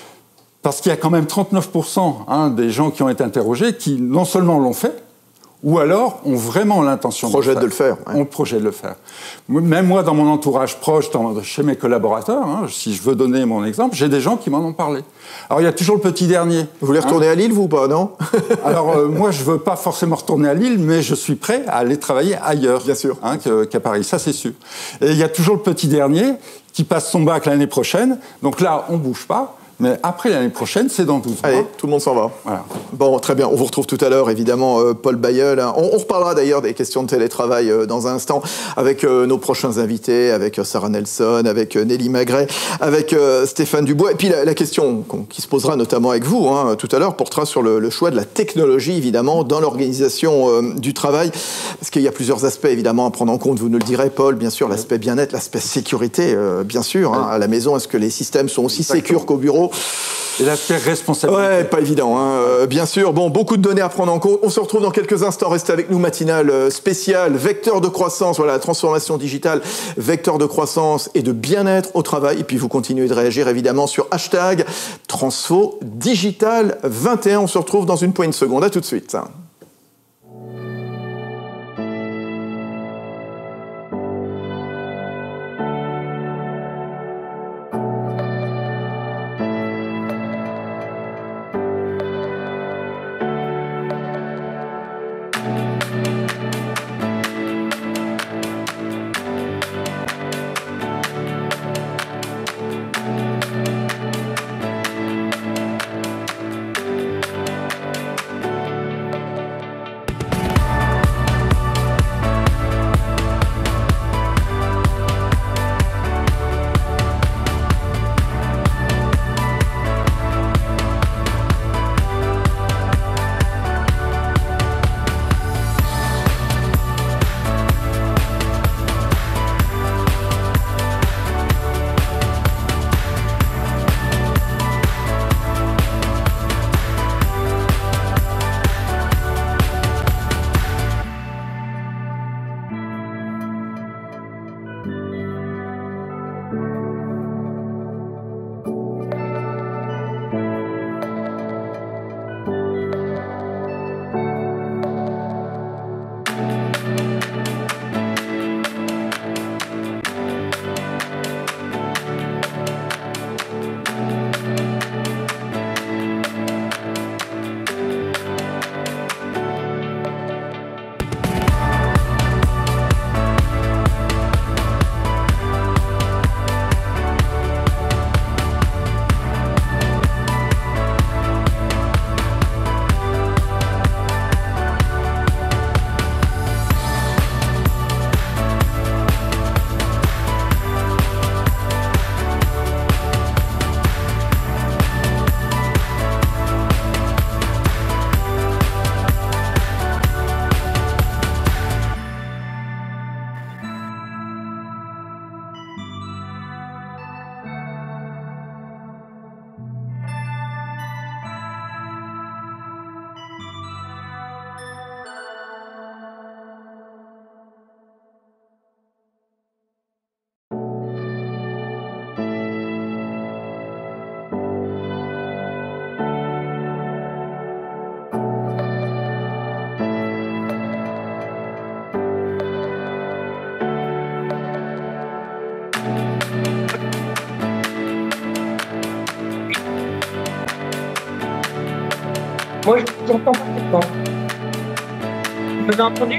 Parce qu'il y a quand même trente-neuf pour cent hein, des gens qui ont été interrogés qui non seulement l'ont fait, ou alors ont vraiment l'intention de le faire. de le faire. Ouais. On projette de le faire. Même moi, dans mon entourage proche, dans, chez mes collaborateurs, hein, si je veux donner mon exemple, j'ai des gens qui m'en ont parlé. Alors, il y a toujours le petit dernier. Vous voulez retourner hein. à Lille, vous, ou pas, non? Alors, euh, moi, je ne veux pas forcément retourner à Lille, mais je suis prêt à aller travailler ailleurs. Bien sûr. Hein, qu'à Paris, ça, c'est sûr. Et il y a toujours le petit dernier qui passe son bac l'année prochaine. Donc là, on ne bouge pas. Mais après l'année prochaine, c'est dans douze mois. Allez, tout le monde s'en va. Voilà. Bon, très bien. On vous retrouve tout à l'heure, évidemment, euh, Paul Bailleul. Hein. On, on reparlera d'ailleurs des questions de télétravail euh, dans un instant avec euh, nos prochains invités, avec euh, Sarah Nelson, avec euh, Nelly Magret, avec euh, Stéphane Dubois. Et puis la, la question qui se posera notamment avec vous hein, tout à l'heure portera sur le, le choix de la technologie, évidemment, dans l'organisation euh, du travail. Parce qu'il y a plusieurs aspects, évidemment, à prendre en compte. Vous nous le direz, Paul, bien sûr, l'aspect bien-être, l'aspect sécurité, euh, bien sûr. Hein, à la maison, est-ce que les systèmes sont aussi sécures qu'au bureau ? Et l'aspect responsabilité. Ouais, pas évident, hein. euh, bien sûr. Bon, beaucoup de données à prendre en compte. On se retrouve dans quelques instants. Restez avec nous, matinale euh, spéciale, vecteur de croissance, voilà, la transformation digitale, vecteur de croissance et de bien-être au travail. Et puis, vous continuez de réagir, évidemment, sur hashtag Transfo Digital vingt et un. On se retrouve dans une poignée de secondes. À tout de suite. vous entends parfaitement. Vous m'avez entendu?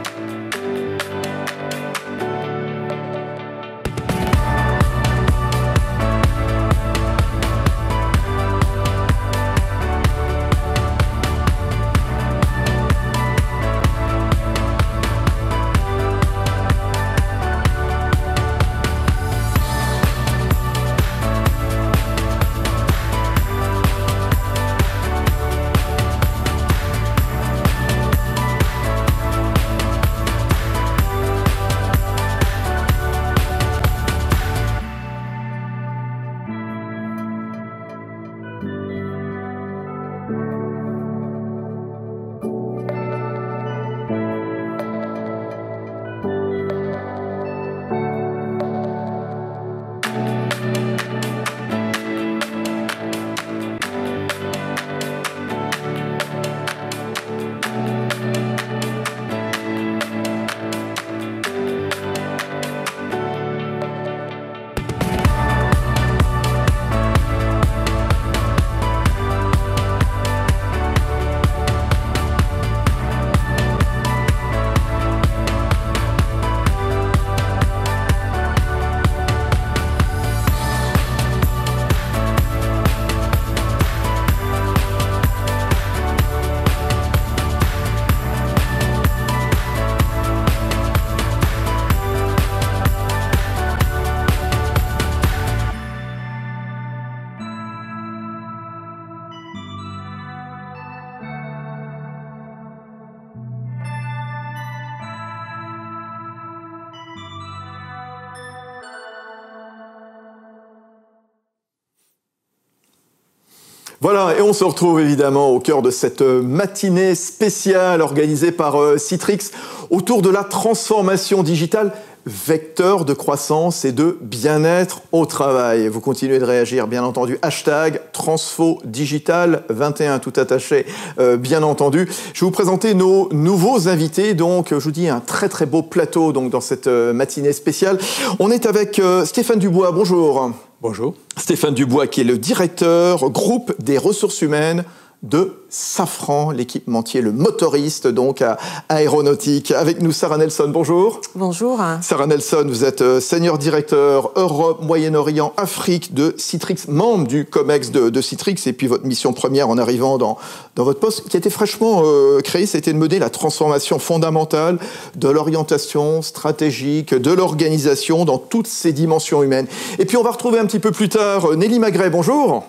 Voilà, et on se retrouve évidemment au cœur de cette matinée spéciale organisée par Citrix autour de la transformation digitale, vecteur de croissance et de bien-être au travail. Vous continuez de réagir, bien entendu. Hashtag Transfo Digital vingt et un, tout attaché, euh, bien entendu. Je vais vous présenter nos nouveaux invités. Donc, je vous dis, un très très beau plateau donc, dans cette euh, matinée spéciale. On est avec euh, Stéphane Dubois. Bonjour. Bonjour. Stéphane Dubois, qui est le directeur groupe des ressources humaines de Safran, l'équipementier, le motoriste donc à aéronautique. Avec nous, Sarah Nelson, bonjour. Bonjour. Sarah Nelson, vous êtes senior directeur Europe, Moyen-Orient, Afrique de Citrix, membre du COMEX de, de Citrix, et puis votre mission première en arrivant dans, dans votre poste, qui a été fraîchement euh, créée, c'était de mener la transformation fondamentale de l'orientation stratégique, de l'organisation dans toutes ses dimensions humaines. Et puis on va retrouver un petit peu plus tard Nelly Magret, bonjour.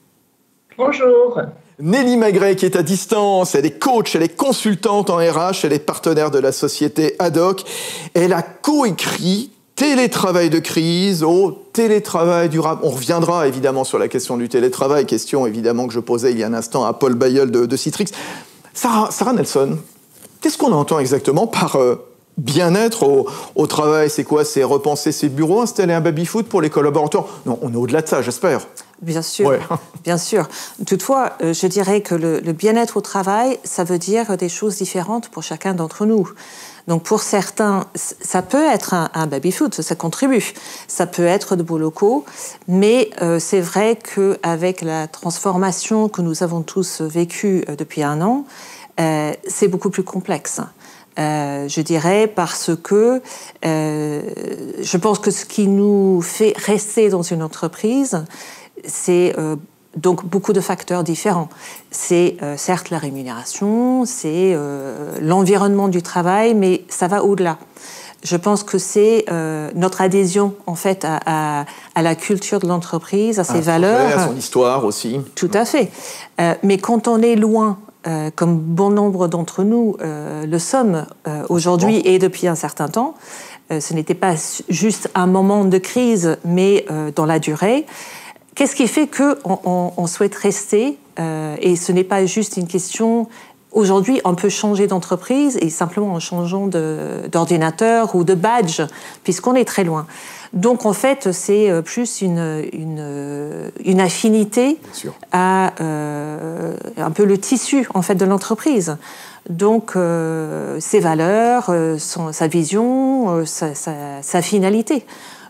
Bonjour. Nelly Magret qui est à distance, elle est coach, elle est consultante en R H, elle est partenaire de la société Ad-Hoc. Elle a coécrit Télétravail de crise au télétravail durable. On reviendra évidemment sur la question du télétravail, question évidemment que je posais il y a un instant à Paul Bailleul de, de Citrix. Sarah, Sarah Nelson, qu'est-ce qu'on entend exactement par euh, bien-être au, au travail? C'est quoi? C'est repenser ses bureaux, installer un baby-foot pour les collaborateurs? Non, on est au-delà de ça, j'espère. Bien sûr, ouais. bien sûr. Toutefois, euh, je dirais que le, le bien-être au travail, ça veut dire des choses différentes pour chacun d'entre nous. Donc pour certains, ça peut être un, un baby-foot, ça contribue. Ça peut être de beaux locaux, mais euh, c'est vrai qu'avec la transformation que nous avons tous vécue euh, depuis un an, euh, c'est beaucoup plus complexe. Euh, je dirais parce que euh, je pense que ce qui nous fait rester dans une entreprise, c'est euh, donc beaucoup de facteurs différents. C'est euh, certes la rémunération, c'est euh, l'environnement du travail, mais ça va au-delà. Je pense que c'est euh, notre adhésion en fait à, à, à la culture de l'entreprise, à ses à valeurs, projet, à son histoire aussi. Tout à fait. Euh, mais quand on est loin, euh, comme bon nombre d'entre nous euh, le sommes euh, aujourd'hui et depuis un certain temps, euh, ce n'était pas juste un moment de crise, mais euh, dans la durée. Qu'est-ce qui fait qu'on on, on souhaite rester euh, et ce n'est pas juste une question... Aujourd'hui, on peut changer d'entreprise et simplement en changeant de, d'ordinateur ou de badge, puisqu'on est très loin. Donc, en fait, c'est plus une, une, une affinité à euh, un peu le tissu en fait, de l'entreprise. Donc, euh, ses valeurs, euh, son, sa vision, euh, sa, sa, sa finalité.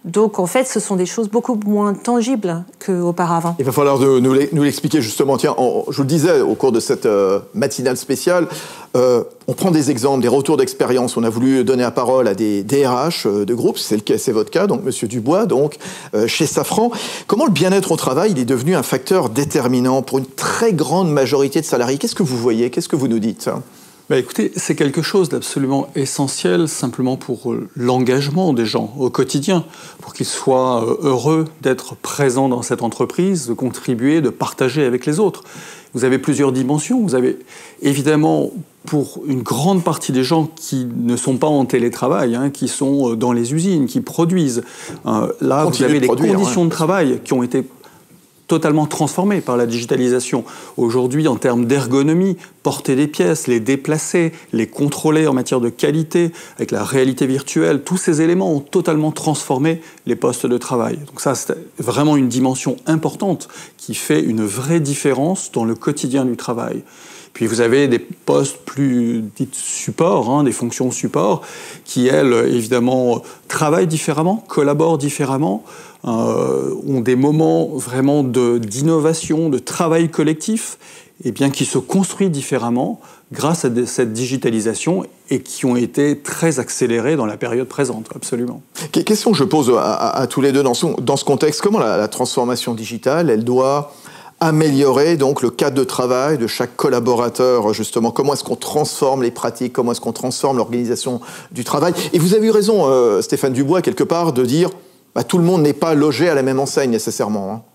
Donc, en fait, ce sont des choses beaucoup moins tangibles qu'auparavant. Il va falloir de, nous, nous l'expliquer justement. Tiens, on, je vous le disais au cours de cette euh, matinale spéciale, euh, on prend des exemples, des retours d'expérience. On a voulu donner la parole à des D R H euh, de groupes, c'est, le cas, c'est votre cas, donc Monsieur Dubois, donc euh, chez Safran. Comment le bien-être au travail il est devenu un facteur déterminant pour une très grande majorité de salariés? Qu'est-ce que vous voyez? Qu'est-ce que vous nous dites? Bah écoutez, c'est quelque chose d'absolument essentiel simplement pour l'engagement des gens au quotidien, pour qu'ils soient heureux d'être présents dans cette entreprise, de contribuer, de partager avec les autres. Vous avez plusieurs dimensions. Vous avez évidemment, pour une grande partie des gens qui ne sont pas en télétravail, hein, qui sont dans les usines, qui produisent, euh, là vous avez des conditions de travail qui ont été totalement transformé par la digitalisation. Aujourd'hui, en termes d'ergonomie, porter des pièces, les déplacer, les contrôler en matière de qualité, avec la réalité virtuelle, tous ces éléments ont totalement transformé les postes de travail. Donc ça, c'est vraiment une dimension importante qui fait une vraie différence dans le quotidien du travail. Puis vous avez des postes plus dits support, hein, des fonctions support, qui, elles, évidemment, travaillent différemment, collaborent différemment, euh, ont des moments vraiment de, d'innovation, de travail collectif, et bien qui se construisent différemment grâce à de, cette digitalisation et qui ont été très accélérés dans la période présente, absolument. Question que je pose à, à, à tous les deux dans, son, dans ce contexte. Comment la, la transformation digitale, elle doit améliorer donc le cadre de travail de chaque collaborateur, justement? Comment est-ce qu'on transforme les pratiques? Comment est-ce qu'on transforme l'organisation du travail? Et vous avez eu raison, euh, Stéphane Dubois, quelque part, de dire bah, tout le monde n'est pas logé à la même enseigne, nécessairement. Hein.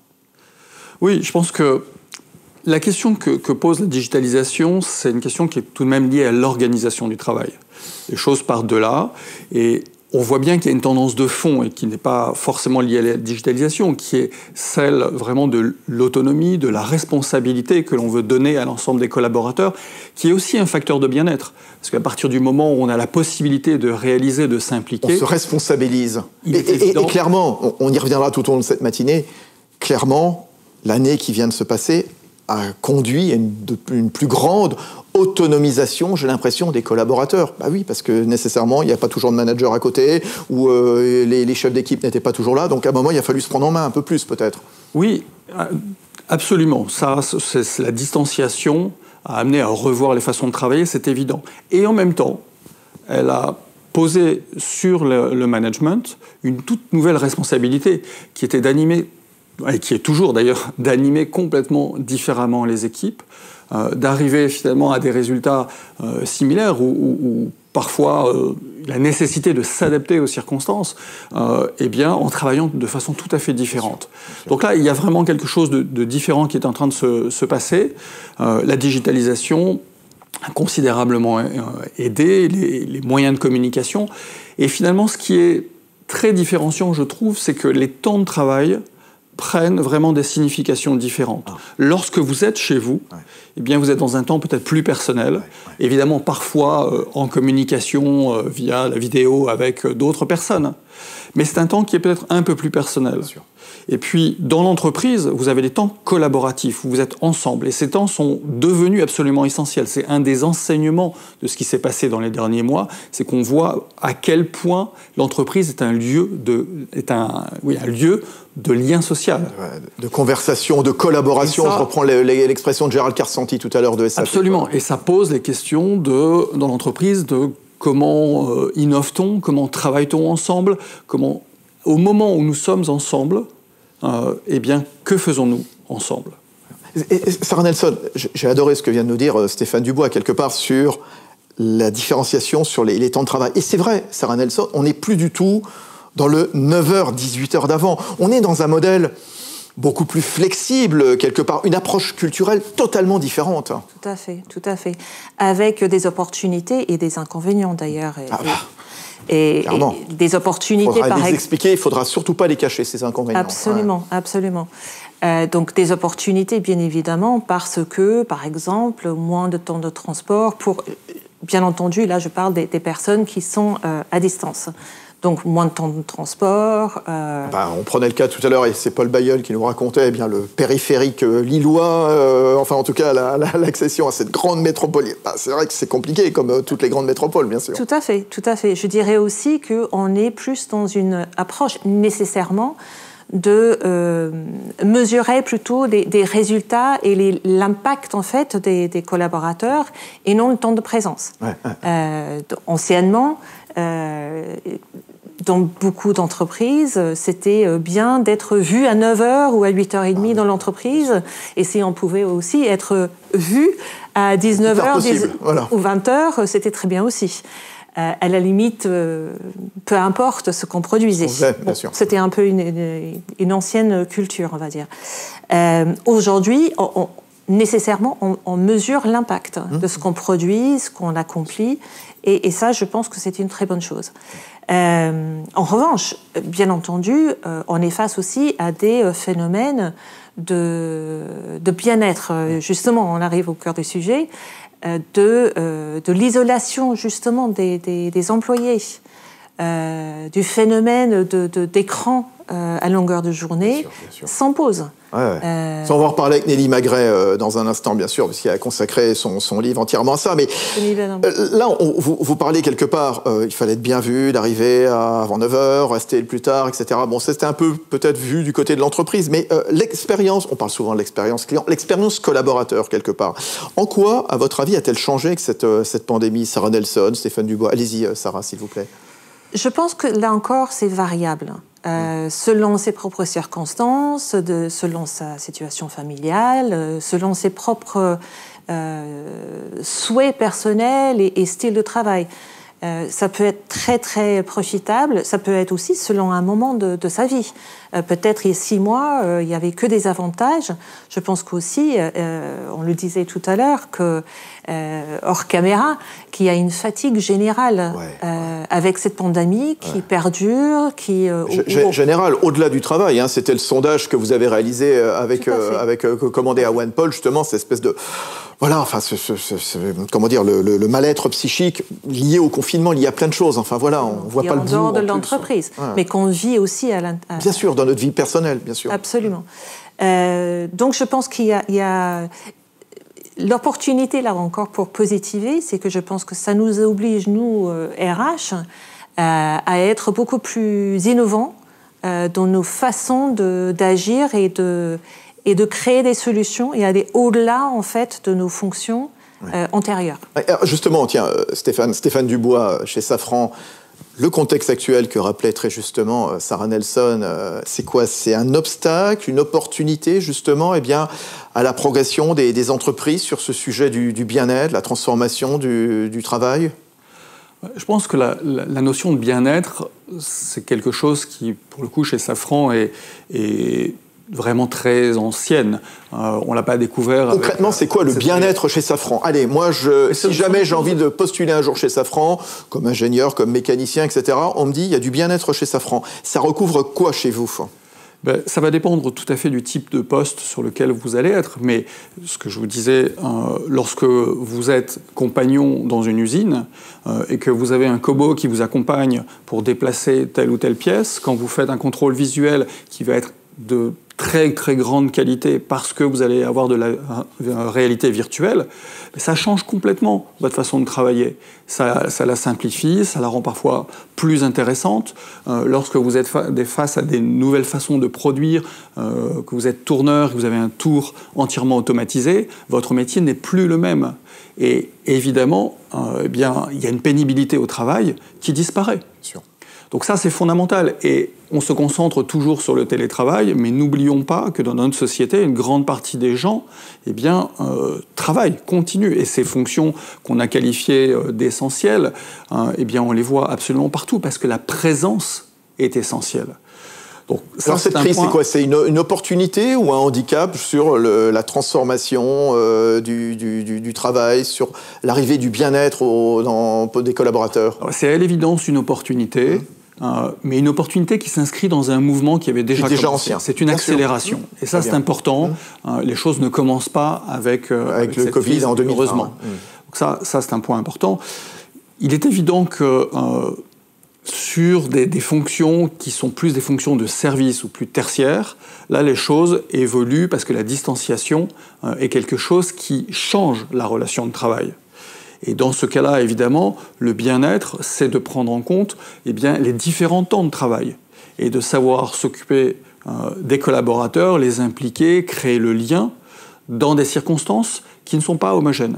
Oui, je pense que la question que, que pose la digitalisation, c'est une question qui est tout de même liée à l'organisation du travail. Les choses partent de là, et on voit bien qu'il y a une tendance de fond et qui n'est pas forcément liée à la digitalisation, qui est celle vraiment de l'autonomie, de la responsabilité que l'on veut donner à l'ensemble des collaborateurs, qui est aussi un facteur de bien-être. Parce qu'à partir du moment où on a la possibilité de réaliser, de s'impliquer... On se responsabilise. Et, et, et clairement, on, on y reviendra tout au long de cette matinée, clairement, l'année qui vient de se passer a conduit à une, une plus grande autonomisation, j'ai l'impression, des collaborateurs. Bah oui, parce que nécessairement, il n'y a pas toujours de manager à côté, ou euh, les, les chefs d'équipe n'étaient pas toujours là, donc à un moment, il a fallu se prendre en main un peu plus, peut-être. Oui, absolument. Ça, c'est, c'est la distanciation a amené à revoir les façons de travailler, c'est évident. Et en même temps, elle a posé sur le, le management une toute nouvelle responsabilité, qui était d'animer, et qui est toujours d'ailleurs, d'animer complètement différemment les équipes, Euh, d'arriver finalement à des résultats euh, similaires ou parfois euh, la nécessité de s'adapter aux circonstances, euh, eh bien, en travaillant de façon tout à fait différente. Bien sûr, bien sûr. Donc là, il y a vraiment quelque chose de, de différent qui est en train de se, se passer. Euh, la digitalisation a considérablement aidé les, les moyens de communication. Et finalement, ce qui est très différenciant, je trouve, c'est que les temps de travail prennent vraiment des significations différentes. Ah. Lorsque vous êtes chez vous, ouais. eh bien, vous êtes dans un temps peut-être plus personnel, ouais, ouais. évidemment parfois euh, en communication euh, via la vidéo avec euh, d'autres personnes, mais c'est un temps qui est peut-être un peu plus personnel. Bien sûr. Et puis, dans l'entreprise, vous avez des temps collaboratifs, où vous êtes ensemble, et ces temps sont devenus absolument essentiels. C'est un des enseignements de ce qui s'est passé dans les derniers mois, c'est qu'on voit à quel point l'entreprise est un lieu de, est un, oui, un lieu de lien social. De conversation, de collaboration. Ça, je reprends l'expression de Gérald Karsanti tout à l'heure de S A P. Absolument, et ça pose les questions de, dans l'entreprise de comment euh, innove-t-on, comment travaille-t-on ensemble, comment, au moment où nous sommes ensemble, Euh, eh bien, que faisons-nous ensemble? et, et, Sarah Nelson, j'ai adoré ce que vient de nous dire euh, Stéphane Dubois, quelque part, sur la différenciation sur les, les temps de travail. Et c'est vrai, Sarah Nelson, on n'est plus du tout dans le neuf heures dix-huit heures d'avant. On est dans un modèle beaucoup plus flexible, quelque part, une approche culturelle totalement différente. Tout à fait, tout à fait. Avec des opportunités et des inconvénients, d'ailleurs. Et, ah bah. Et, et des opportunités, par exemple. Il faudra les ex... expliquer, il ne faudra surtout pas les cacher, ces inconvénients. Absolument, ouais. absolument. Euh, donc des opportunités, bien évidemment, parce que, par exemple, moins de temps de transport pour, bien entendu, là je parle des, des personnes qui sont euh, à distance. Donc moins de temps de transport. Euh... Ben, on prenait le cas tout à l'heure, et c'est Paul Bailleul qui nous racontait eh bien, le périphérique lillois, euh, enfin en tout cas la, la, l'accession à cette grande métropole. Ben, c'est vrai que c'est compliqué, comme euh, toutes les grandes métropoles, bien sûr. Tout à fait, tout à fait. Je dirais aussi qu'on est plus dans une approche nécessairement de euh, mesurer plutôt des, des résultats et les, l'impact en fait des, des collaborateurs et non le temps de présence. Ouais, ouais. Euh, anciennement, euh, dans beaucoup d'entreprises, c'était bien d'être vu à neuf heures ou à huit heures trente dans l'entreprise, et si on pouvait aussi être vu à dix-neuf heures voilà. ou vingt heures, c'était très bien aussi. Euh, à la limite, euh, peu importe ce qu'on produisait. Ouais, bon, c'était un peu une, une, une ancienne culture, on va dire. Euh, aujourd'hui, on, on, nécessairement, on, on mesure l'impact mmh. de ce qu'on produit, ce qu'on accomplit, et, et ça, je pense que c'est une très bonne chose. Euh, en revanche, bien entendu, euh, on est face aussi à des phénomènes de, de bien-être. Justement, on arrive au cœur du sujet. De, euh, de l'isolation justement des, des, des employés, euh, du phénomène de, de, d'écran euh, à longueur de journée, bien sûr, bien sûr. Sans pause. Ouais, ouais. Euh... Ça, on va en reparler avec Nelly Magret euh, dans un instant, bien sûr, parce qu'il a consacré son, son livre entièrement à ça. Mais euh, là, on, vous, vous parlez quelque part, euh, il fallait être bien vu, d'arriver à, avant neuf heures, rester le plus tard, et cetera. Bon, c'était un peu peut-être vu du côté de l'entreprise, mais euh, l'expérience, on parle souvent de l'expérience client, l'expérience collaborateur, quelque part. En quoi, à votre avis, a-t-elle changé avec cette, euh, cette pandémie? Sarah Nelson, Stéphane Dubois. Allez-y, euh, Sarah, s'il vous plaît. Je pense que là encore, c'est variable. Euh, selon ses propres circonstances, de, selon sa situation familiale, euh, selon ses propres euh, souhaits personnels et, et styles de travail. Euh, ça peut être très très profitable, ça peut être aussi selon un moment de, de sa vie. Euh, peut-être il y a six mois, euh, il n'y avait que des avantages. Je pense qu'aussi, euh, on le disait tout à l'heure, que euh, hors caméra, qu'il y a une fatigue générale ouais, euh, ouais. avec cette pandémie qui ouais. perdure, qui... Euh, G- au... Général, au-delà du travail, hein, c'était le sondage que vous avez réalisé avec, euh, avec euh, commandé à OnePoll, justement, cette espèce de... Voilà, enfin, ce, ce, ce, ce, comment dire, le, le, le mal-être psychique lié au confinement, lié à plein de choses. Enfin, voilà, on voit et pas le bout. En dehors de l'entreprise, ouais. mais qu'on vit aussi à l'intérieur. Bien sûr, dans notre vie personnelle, bien sûr. Absolument. Euh, donc, je pense qu'il y a, il y a l'opportunité, là encore, pour positiver, c'est que je pense que ça nous oblige, nous, euh, R H, euh, à être beaucoup plus innovants euh, dans nos façons de, d'agir et de... et de créer des solutions et aller au-delà, en fait, de nos fonctions ouais. euh, antérieures. Alors justement, tiens, Stéphane, Stéphane Dubois, chez Safran, le contexte actuel que rappelait très justement Sarah Nelson, euh, c'est quoi? C'est un obstacle, une opportunité, justement, eh bien, à la progression des, des entreprises sur ce sujet du, du bien-être, la transformation du, du travail? Je pense que la, la, la notion de bien-être, c'est quelque chose qui, pour le coup, chez Safran, est... est vraiment très ancienne. Euh, on l'a pas découvert. Concrètement, avec, c'est quoi le bien-être chez Safran? Allez, moi, je, si jamais j'ai envie de postuler un jour chez Safran, comme ingénieur, comme mécanicien, et cetera, on me dit il y a du bien-être chez Safran. Ça recouvre quoi chez vous? Ben, ça va dépendre tout à fait du type de poste sur lequel vous allez être. Mais ce que je vous disais, euh, lorsque vous êtes compagnon dans une usine euh, et que vous avez un cobo qui vous accompagne pour déplacer telle ou telle pièce, quand vous faites un contrôle visuel qui va être de très très grande qualité parce que vous allez avoir de la euh, réalité virtuelle, ça change complètement votre façon de travailler. Ça, ça la simplifie, ça la rend parfois plus intéressante. Euh, lorsque vous êtes fa- face à des nouvelles façons de produire, euh, que vous êtes tourneur, que vous avez un tour entièrement automatisé, votre métier n'est plus le même. Et évidemment, euh, eh bien, il y a une pénibilité au travail qui disparaît. Sûr. Donc ça, c'est fondamental. Et on se concentre toujours sur le télétravail, mais n'oublions pas que dans notre société, une grande partie des gens eh bien, euh, travaillent, continuent. Et ces fonctions qu'on a qualifiées euh, d'essentielles, hein, eh bien, on les voit absolument partout, parce que la présence est essentielle. Donc, ça, Alors cette crise, point... c'est quoi? C'est une, une opportunité ou un handicap sur le, la transformation euh, du, du, du, du travail, sur l'arrivée du bien-être au, dans, des collaborateurs? Alors, c'est à l'évidence une opportunité. Mmh. Euh, mais une opportunité qui s'inscrit dans un mouvement qui avait déjà, déjà commencé. ancien. C'est une Bien accélération. Sûr. Et ça, c'est important. Mmh. Euh, les choses ne commencent pas avec, euh, avec, avec le cette Covid crise, en deux mille vingt. Heureusement. Mmh. Donc ça, ça, c'est un point important. Il est évident que euh, sur des, des fonctions qui sont plus des fonctions de service ou plus tertiaires, là les choses évoluent parce que la distanciation euh, est quelque chose qui change la relation de travail. Et dans ce cas-là, évidemment, le bien-être, c'est de prendre en compte eh bien, les différents temps de travail et de savoir s'occuper euh, des collaborateurs, les impliquer, créer le lien dans des circonstances qui ne sont pas homogènes.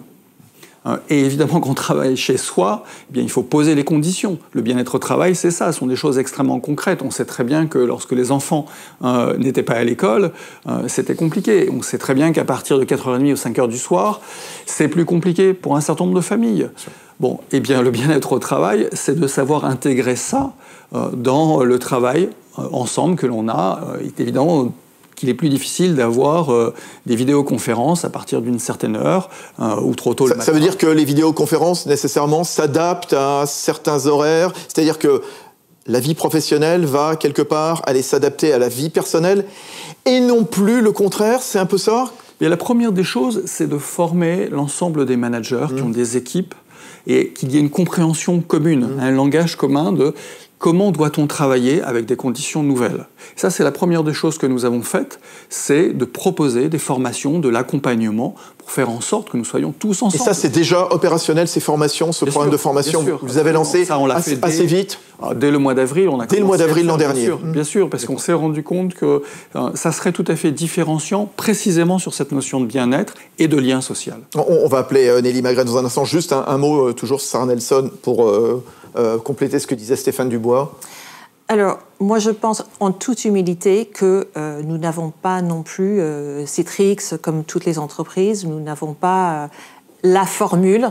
Et évidemment, quand on travaille chez soi, eh bien, il faut poser les conditions. Le bien-être au travail, c'est ça, ce sont des choses extrêmement concrètes. On sait très bien que lorsque les enfants euh, n'étaient pas à l'école, euh, c'était compliqué. On sait très bien qu'à partir de quatre heures trente ou cinq heures du soir, c'est plus compliqué pour un certain nombre de familles. Bon, eh bien, le bien-être au travail, c'est de savoir intégrer ça euh, dans le travail euh, ensemble que l'on a. Euh, évidemment, qu'il est plus difficile d'avoir euh, des vidéoconférences à partir d'une certaine heure euh, ou trop tôt le ça, matin. Ça veut dire que les vidéoconférences, nécessairement, s'adaptent à certains horaires, c'est-à-dire que la vie professionnelle va, quelque part, aller s'adapter à la vie personnelle, et non plus le contraire, c'est un peu ça ? Et la première des choses, c'est de former l'ensemble des managers mmh. qui ont des équipes et qu'il y ait une compréhension commune, mmh. un langage commun de comment doit-on travailler avec des conditions nouvelles. Ça, c'est la première des choses que nous avons faites, c'est de proposer des formations, de l'accompagnement pour faire en sorte que nous soyons tous ensemble. Et ça, c'est déjà opérationnel, ces formations, ce bien programme sûr, de formation que vous avez lancé ça, on l'a assez, fait dès, assez vite Dès le mois d'avril, on a Dès le mois d'avril l'an dernier. Bien sûr, bien sûr parce qu'on s'est rendu compte que euh, ça serait tout à fait différenciant, précisément sur cette notion de bien-être et de lien social. On, on va appeler euh, Nelly Magret dans un instant. Juste un, un mot, euh, toujours Sarah Nelson, pour euh, euh, compléter ce que disait Stéphane Dubois. Alors, moi, je pense en toute humilité que euh, nous n'avons pas non plus euh, Citrix, comme toutes les entreprises, nous n'avons pas euh, la formule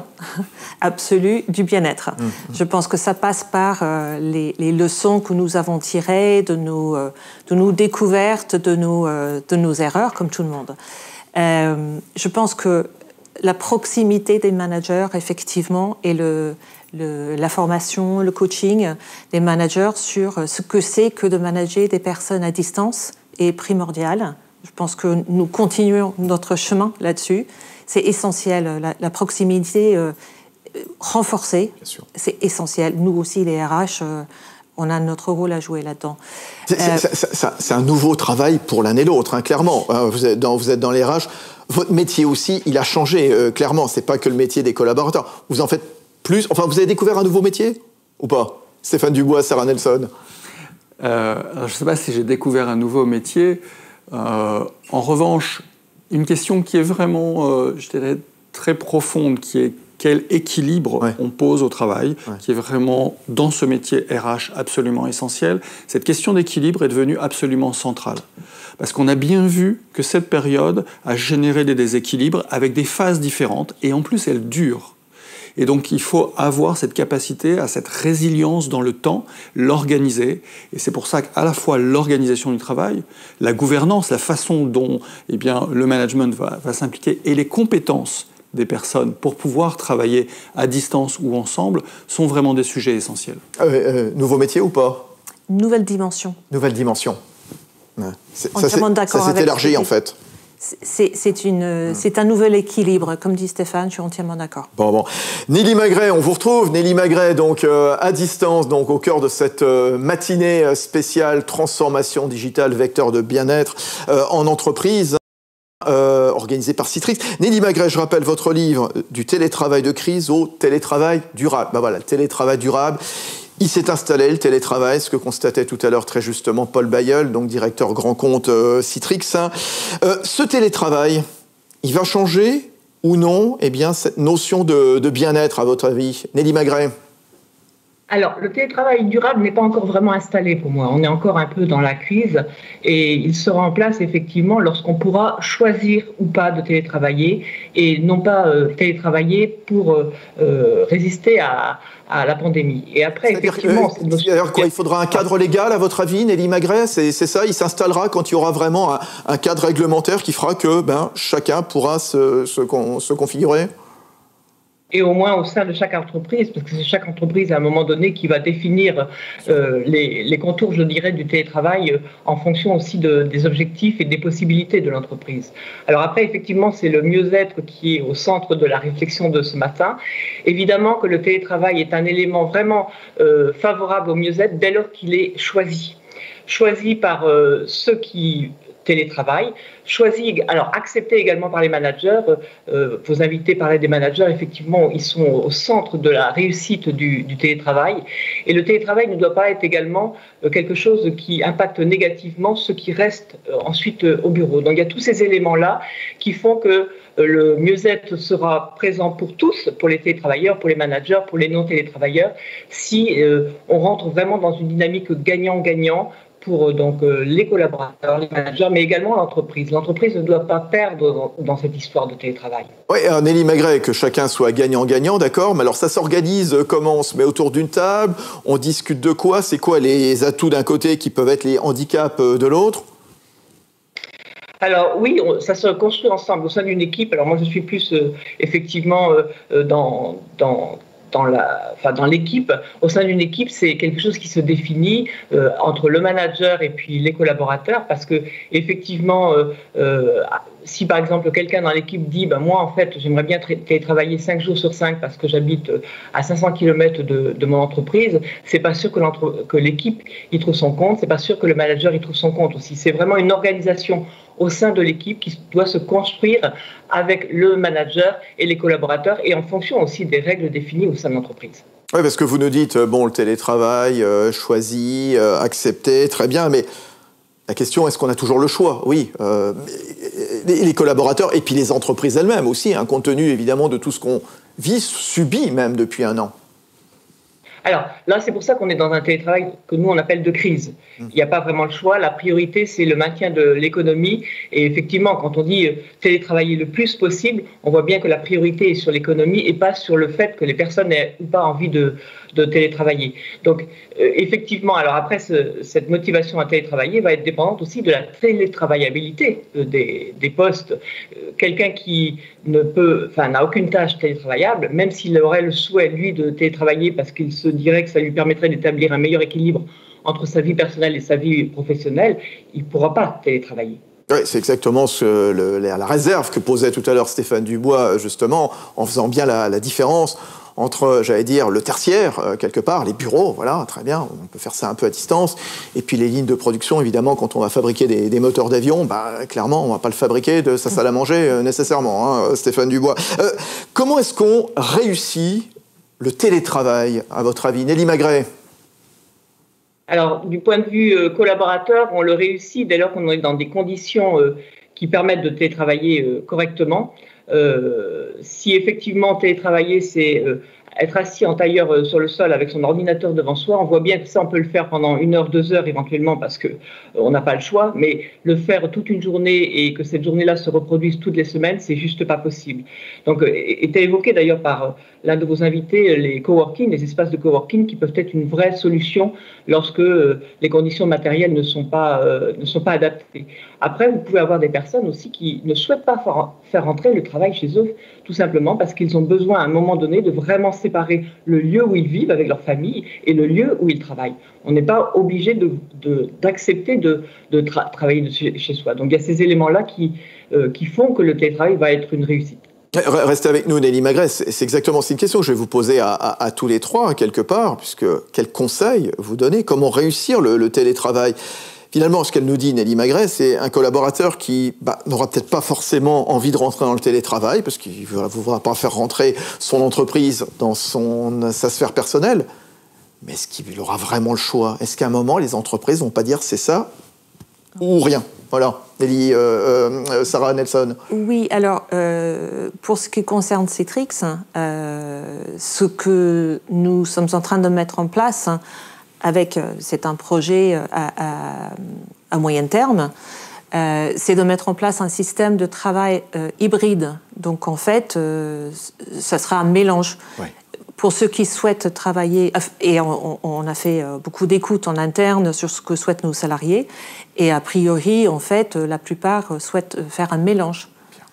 absolue du bien-être. Mmh. Je pense que ça passe par euh, les, les leçons que nous avons tirées de nos, euh, de nos découvertes, de nos, euh, de nos erreurs, comme tout le monde. Euh, je pense que la proximité des managers, effectivement, et le... Le, la formation, le coaching des managers sur ce que c'est que de manager des personnes à distance est primordial. Je pense que nous continuons notre chemin là-dessus. C'est essentiel, la, la proximité euh, renforcée, c'est essentiel. Nous aussi, les R H, euh, on a notre rôle à jouer là-dedans. C'est, euh, c'est, c'est, c'est, c'est un nouveau travail pour l'un et l'autre, hein, clairement. Vous êtes dans, vous êtes dans les R H. Votre métier aussi, il a changé, euh, clairement. C'est pas que le métier des collaborateurs. Vous en faites plus, enfin, vous avez découvert un nouveau métier ou pas ? Stéphane Dubois, Sarah Nelson. Euh, alors je ne sais pas si j'ai découvert un nouveau métier. Euh, en revanche, une question qui est vraiment, euh, je dirais, très profonde, qui est quel équilibre ouais. on pose au travail, ouais. qui est vraiment, dans ce métier R H, absolument essentiel. Cette question d'équilibre est devenue absolument centrale. Parce qu'on a bien vu que cette période a généré des déséquilibres avec des phases différentes, et en plus, elles durent. Et donc, il faut avoir cette capacité, à cette résilience dans le temps, l'organiser. Et c'est pour ça qu'à la fois l'organisation du travail, la gouvernance, la façon dont eh bien, le management va, va s'impliquer et les compétences des personnes pour pouvoir travailler à distance ou ensemble sont vraiment des sujets essentiels. Euh, euh, nouveau métier ou pas ? Nouvelle dimension. Nouvelle dimension. Ouais. C'est, ça, Entièrement c'est, d'accord ça s'est avec élargi, en fait. C'est, c'est, une, mmh. c'est un nouvel équilibre, comme dit Stéphane, je suis entièrement d'accord. Bon, bon. Nelly Magret, on vous retrouve. Nelly Magret, donc euh, à distance, donc au cœur de cette euh, matinée spéciale transformation digitale, vecteur de bien-être euh, en entreprise, euh, organisée par Citrix. Nelly Magret, je rappelle votre livre du télétravail de crise au télétravail durable. Ben voilà, le télétravail durable. Il s'est installé, le télétravail, ce que constatait tout à l'heure très justement Paul Bailleul, donc directeur grand compte euh, Citrix. Euh, ce télétravail, il va changer ou non eh bien, cette notion de, de bien-être, à votre avis ? Nelly Magret ? Alors, le télétravail durable n'est pas encore vraiment installé pour moi. On est encore un peu dans la crise et il sera en place effectivement lorsqu'on pourra choisir ou pas de télétravailler et non pas euh, télétravailler pour euh, euh, résister à, à la pandémie. Et après, c'est-à-dire effectivement... Que, c'est c'est-à-dire quoi, il faudra un cadre légal, à votre avis, Nelly Magret ? C'est, c'est ça, il s'installera quand il y aura vraiment un, un cadre réglementaire qui fera que ben, chacun pourra se, se, se configurer ? Et au moins au sein de chaque entreprise, parce que c'est chaque entreprise à un moment donné qui va définir euh, les, les contours, je dirais, du télétravail euh, en fonction aussi de, des objectifs et des possibilités de l'entreprise. Alors après, effectivement, c'est le mieux-être qui est au centre de la réflexion de ce matin. Évidemment que le télétravail est un élément vraiment euh, favorable au mieux-être dès lors qu'il est choisi. Choisi par euh, ceux qui télétravail, choisi, alors accepté également par les managers. Euh, vos invités parlaient des managers, effectivement, ils sont au centre de la réussite du, du télétravail. Et le télétravail ne doit pas être également euh, quelque chose qui impacte négativement ceux qui restent euh, ensuite euh, au bureau. Donc il y a tous ces éléments-là qui font que euh, le mieux-être sera présent pour tous, pour les télétravailleurs, pour les managers, pour les non-télétravailleurs, si euh, on rentre vraiment dans une dynamique gagnant-gagnant pour donc euh, les collaborateurs, les managers, mais également l'entreprise. L'entreprise ne doit pas perdre dans, dans cette histoire de télétravail. Oui, Nelly Magret, que chacun soit gagnant-gagnant, d'accord, mais alors ça s'organise comment? On se met autour d'une table, on discute de quoi? C'est quoi les atouts d'un côté qui peuvent être les handicaps de l'autre? Alors oui, on, ça se construit ensemble au sein d'une équipe. Alors moi, je suis plus euh, effectivement euh, dans... dans dans la, enfin dans l'équipe, au sein d'une équipe, c'est quelque chose qui se définit euh, entre le manager et puis les collaborateurs, parce que effectivement, euh, euh, si par exemple quelqu'un dans l'équipe dit, ben moi en fait, j'aimerais bien télétravailler cinq jours sur cinq parce que j'habite à cinq cents kilomètres de, de mon entreprise, c'est pas sûr que, que l'équipe y trouve son compte, c'est pas sûr que le manager y trouve son compte aussi. C'est vraiment une organisation au sein de l'équipe qui doit se construire avec le manager et les collaborateurs et en fonction aussi des règles définies au sein de l'entreprise. Oui, parce que vous nous dites, bon, le télétravail, euh, choisi, euh, accepté, très bien, mais la question, est-ce qu'on a toujours le choix? Oui, euh, les, les collaborateurs et puis les entreprises elles-mêmes aussi, hein, compte tenu évidemment de tout ce qu'on vit, subit même depuis un an. Alors là, c'est pour ça qu'on est dans un télétravail que nous, on appelle de crise. Il n'y a pas vraiment le choix. La priorité, c'est le maintien de l'économie. Et effectivement, quand on dit télétravailler le plus possible, on voit bien que la priorité est sur l'économie et pas sur le fait que les personnes n'aient ou pas envie de, de télétravailler. Donc, euh, effectivement, alors après, ce, cette motivation à télétravailler va être dépendante aussi de la télétravaillabilité euh, des, des postes. Euh, quelqu'un qui ne peut, enfin, n'a aucune tâche télétravaillable, même s'il aurait le souhait, lui, de télétravailler parce qu'il se dirait que ça lui permettrait d'établir un meilleur équilibre entre sa vie personnelle et sa vie professionnelle, il ne pourra pas télétravailler. Oui, c'est exactement ce, le, la réserve que posait tout à l'heure Stéphane Dubois, justement, en faisant bien la, la différence entre, j'allais dire, le tertiaire, euh, quelque part, les bureaux, voilà, très bien, on peut faire ça un peu à distance, et puis les lignes de production, évidemment, quand on va fabriquer des, des moteurs d'avion, bah, clairement, on ne va pas le fabriquer de sa salle à manger, euh, nécessairement, hein, Stéphane Dubois. Euh, comment est-ce qu'on réussit le télétravail, à votre avis? Nelly Magret? Alors, du point de vue euh, collaborateur, on le réussit dès lors qu'on est dans des conditions euh, qui permettent de télétravailler euh, correctement. Euh, si effectivement télétravailler, c'est euh, être assis en tailleur euh, sur le sol avec son ordinateur devant soi, on voit bien que ça, on peut le faire pendant une heure, deux heures éventuellement parce que euh, on n'a pas le choix, mais le faire toute une journée et que cette journée-là se reproduise toutes les semaines, c'est juste pas possible. Donc, euh, était évoqué d'ailleurs par euh, l'un de vos invités, les coworking, les espaces de coworking qui peuvent être une vraie solution lorsque euh, les conditions matérielles ne sont pas, euh, ne sont pas adaptées. Après, vous pouvez avoir des personnes aussi qui ne souhaitent pas faire rentrer le travail chez eux, tout simplement parce qu'ils ont besoin à un moment donné de vraiment séparer le lieu où ils vivent avec leur famille et le lieu où ils travaillent. On n'est pas obligé de, de, d'accepter de, de tra- travailler de chez, chez soi. Donc il y a ces éléments-là qui, euh, qui font que le télétravail va être une réussite. Restez avec nous, Nelly Magret. C'est exactement, c'est une question que je vais vous poser à, à, à tous les trois, quelque part, puisque quels conseils vous donnez? Comment réussir le, le télétravail? Finalement, ce qu'elle nous dit, Nelly Magret, c'est un collaborateur qui bah, n'aura peut-être pas forcément envie de rentrer dans le télétravail, parce qu'il ne voudra pas faire rentrer son entreprise dans son, sa sphère personnelle. Mais est-ce qu'il aura vraiment le choix? Est-ce qu'à un moment, les entreprises ne vont pas dire c'est ça ou rien? Voilà, Nelly, euh, euh, Sarah Nelson. Oui, alors, euh, pour ce qui concerne Citrix, euh, ce que nous sommes en train de mettre en place, avec, c'est un projet à, à, à moyen terme, euh, c'est de mettre en place un système de travail euh, hybride. Donc, en fait, euh, ça sera un mélange. Ouais. Pour ceux qui souhaitent travailler, et on, on a fait beaucoup d'écoutes en interne sur ce que souhaitent nos salariés, et a priori, en fait, la plupart souhaitent faire un mélange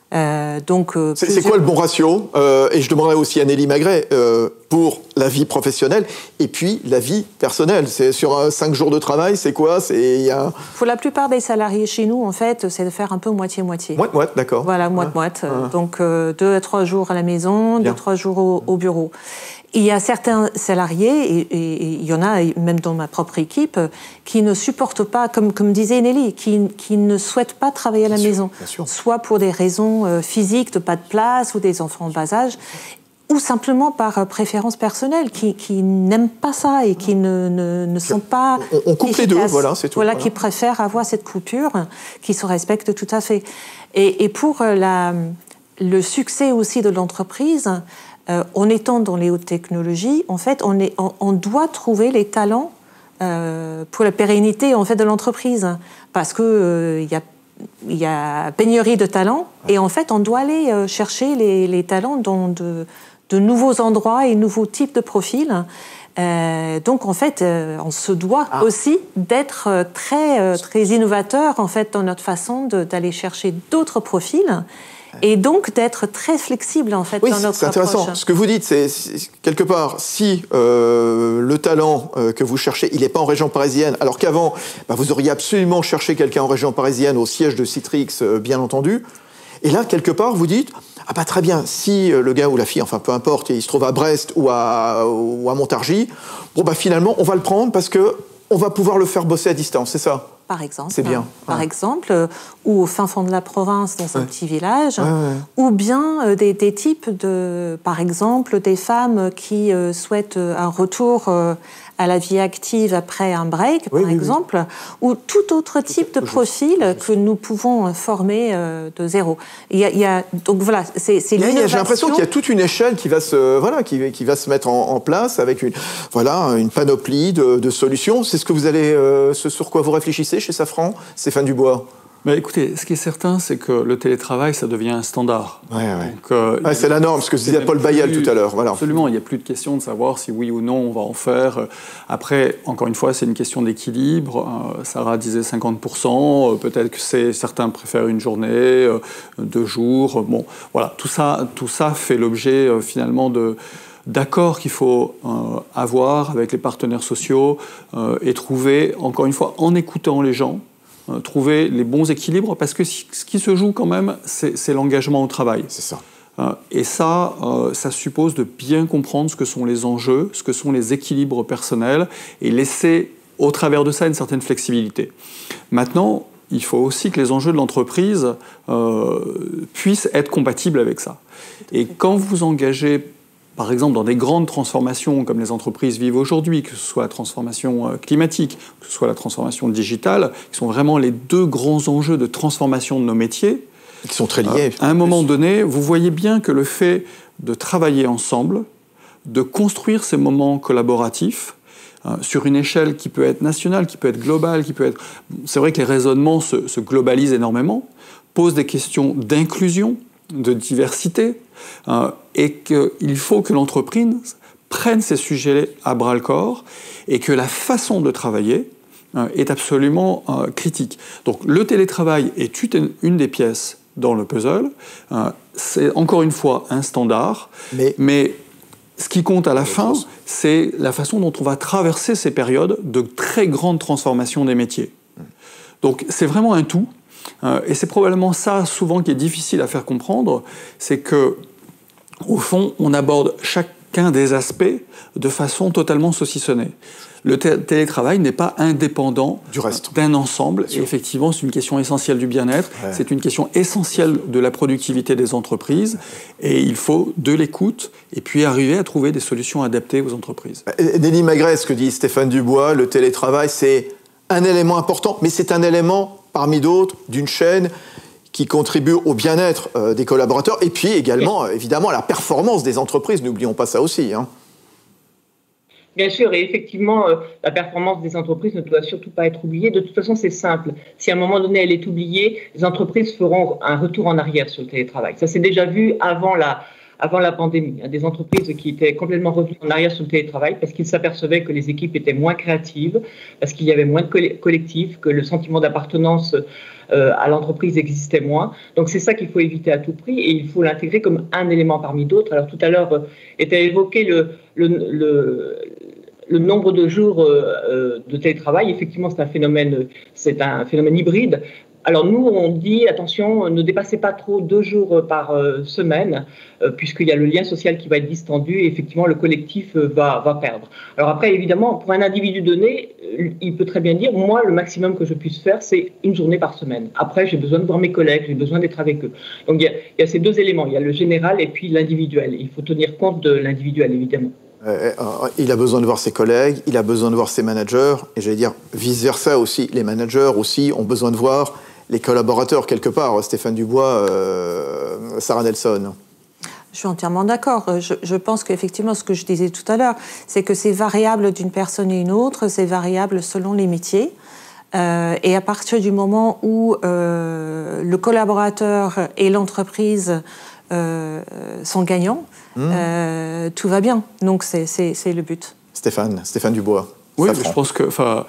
Euh, donc, euh, c'est, plusieurs... c'est quoi le bon ratio euh, Et je demanderai aussi à Nelly Magret euh, pour la vie professionnelle et puis la vie personnelle. C'est sur un cinq jours de travail, c'est quoi c'est, y a... Pour la plupart des salariés chez nous, en fait, c'est de faire un peu moitié-moitié. Moite-moite, d'accord. Voilà, moite-moite. Ah, ah. Donc, euh, deux à trois jours à la maison, Bien. deux à trois jours au, au bureau. Il y a certains salariés, et, et, et il y en a même dans ma propre équipe, qui ne supportent pas, comme, comme disait Nelly, qui, qui ne souhaitent pas travailler à la bien maison. sûr, Soit pour des raisons euh, physiques, de pas de place, ou des enfants en bas âge, ou simplement par euh, préférence personnelle, qui, qui n'aiment pas ça et qui ne, ne, ne sont pas On, on coupe efficaces. les deux, voilà, c'est tout. Voilà, voilà. qui préfèrent avoir cette coupure, qui se respectent tout à fait. Et, et pour la, le succès aussi de l'entreprise, Euh, en étant dans les hautes technologies, en fait, on, est, on, on doit trouver les talents euh, pour la pérennité en fait, de l'entreprise. Parce qu'il euh, y, y a pénurie de talents et en fait, on doit aller euh, chercher les, les talents dans de, de nouveaux endroits et nouveaux types de profils. Euh, donc, en fait, euh, on se doit ah. aussi d'être très, euh, très innovateur en fait, dans notre façon de, d'aller chercher d'autres profils. Et donc d'être très flexible en fait oui, dans notre c'est intéressant. approche. Ce que vous dites, c'est, c'est quelque part, si euh, le talent euh, que vous cherchez, il n'est pas en région parisienne, alors qu'avant, bah, vous auriez absolument cherché quelqu'un en région parisienne, au siège de Citrix, euh, bien entendu. Et là, quelque part, vous dites, ah bah très bien, si le gars ou la fille, enfin peu importe, il se trouve à Brest ou à, ou à Montargis, bon bah finalement, on va le prendre parce que on va pouvoir le faire bosser à distance, c'est ça? Par exemple, c'est bien. Par ouais. exemple, euh, ou au fin fond de la province, dans un ouais. petit village, ouais, ouais. ou bien euh, des, des types de, par exemple, des femmes qui euh, souhaitent un retour euh, à la vie active après un break, oui, par oui, exemple, oui. ou tout autre type de profil que nous pouvons former euh, de zéro. Il y a, il y a, donc voilà, c'est, c'est l'innovation. J'ai l'impression qu'il y a toute une échelle qui va se, voilà, qui, qui va se mettre en, en place avec une, voilà, une panoplie de, de solutions. C'est ce que vous allez, euh, ce sur quoi vous réfléchissez chez Safran, Stéphane Dubois? Mais écoutez, ce qui est certain, c'est que le télétravail, ça devient un standard. Ouais, ouais. Donc, euh, ouais, c'est la norme, ce que disait Paul Bayel tout à l'heure. Voilà. Absolument, il n'y a plus de question de savoir si oui ou non on va en faire. Après, encore une fois, c'est une question d'équilibre. Euh, Sarah disait cinquante pour cent, euh, peut-être que c'est, certains préfèrent une journée, euh, deux jours. Bon, voilà, tout ça, tout ça fait l'objet euh, finalement de... d'accords qu'il faut euh, avoir avec les partenaires sociaux euh, et trouver, encore une fois, en écoutant les gens, euh, trouver les bons équilibres, parce que ce qui se joue quand même, c'est, c'est l'engagement au travail. C'est ça. Euh, et ça, euh, ça suppose de bien comprendre ce que sont les enjeux, ce que sont les équilibres personnels, et laisser au travers de ça une certaine flexibilité. Maintenant, il faut aussi que les enjeux de l'entreprise euh, puissent être compatibles avec ça. Et quand vous engagez par exemple, dans des grandes transformations comme les entreprises vivent aujourd'hui, que ce soit la transformation climatique, que ce soit la transformation digitale, qui sont vraiment les deux grands enjeux de transformation de nos métiers. Qui sont très liés. Euh, à un moment donné, vous voyez bien que le fait de travailler ensemble, de construire ces moments collaboratifs, euh, sur une échelle qui peut être nationale, qui peut être globale, qui peut être... C'est vrai que les raisonnements se, se globalisent énormément, posent des questions d'inclusion, de diversité, euh, et qu'il faut que l'entreprise prenne ces sujets à bras-le-corps et que la façon de travailler euh, est absolument euh, critique. Donc le télétravail est une, une des pièces dans le puzzle. Euh, c'est encore une fois un standard, mais, mais ce qui compte à la fin, c'est la façon dont on va traverser ces périodes de très grande transformation des métiers. Donc c'est vraiment un tout. Euh, et c'est probablement ça, souvent, qui est difficile à faire comprendre, c'est que, au fond, on aborde chacun des aspects de façon totalement saucissonnée. Le t- télétravail n'est pas indépendant du reste. d'un ensemble. Et effectivement, c'est une question essentielle du bien-être, ouais. C'est une question essentielle de la productivité des entreprises, et il faut de l'écoute, et puis arriver à trouver des solutions adaptées aux entreprises. Nelly Magret, ce que dit Stéphane Dubois, le télétravail, c'est un élément important, mais c'est un élément parmi d'autres, d'une chaîne qui contribue au bien-être euh, des collaborateurs et puis également, euh, évidemment, à la performance des entreprises. N'oublions pas ça aussi. Hein. Bien sûr, et effectivement, euh, la performance des entreprises ne doit surtout pas être oubliée. De toute façon, c'est simple. Si à un moment donné, elle est oubliée, les entreprises feront un retour en arrière sur le télétravail. Ça s'est déjà vu avant la... avant la pandémie, hein, des entreprises qui étaient complètement revenues en arrière sur le télétravail parce qu'ils s'apercevaient que les équipes étaient moins créatives, parce qu'il y avait moins de collectifs, que le sentiment d'appartenance euh, à l'entreprise existait moins. Donc c'est ça qu'il faut éviter à tout prix et il faut l'intégrer comme un élément parmi d'autres. Alors tout à l'heure euh, était évoqué le, le, le Le nombre de jours euh, de télétravail, effectivement, c'est un phénomène, c'est un phénomène hybride. Alors nous, on dit attention, ne dépassez pas trop deux jours par euh, semaine, euh, puisqu'il y a le lien social qui va être distendu et effectivement le collectif euh, va, va perdre. Alors après, évidemment, pour un individu donné, euh, il peut très bien dire, moi, le maximum que je puisse faire, c'est une journée par semaine. Après, j'ai besoin de voir mes collègues, j'ai besoin d'être avec eux. Donc il y a, il y a ces deux éléments, il y a le général et puis l'individuel. Il faut tenir compte de l'individuel, évidemment. Euh, il a besoin de voir ses collègues, il a besoin de voir ses managers, et j'allais dire vice-versa aussi. Les managers aussi ont besoin de voir les collaborateurs quelque part. Stéphane Dubois, euh, Sarah Nelson. Je suis entièrement d'accord. Je, je pense qu'effectivement, ce que je disais tout à l'heure, c'est que c'est variable d'une personne à une autre, c'est variable selon les métiers. Euh, et à partir du moment où euh, le collaborateur et l'entreprise euh, sont gagnants, mmh. euh, tout va bien. Donc c'est, c'est, c'est le but. Stéphane, Stéphane Dubois. Oui, je pense que, enfin,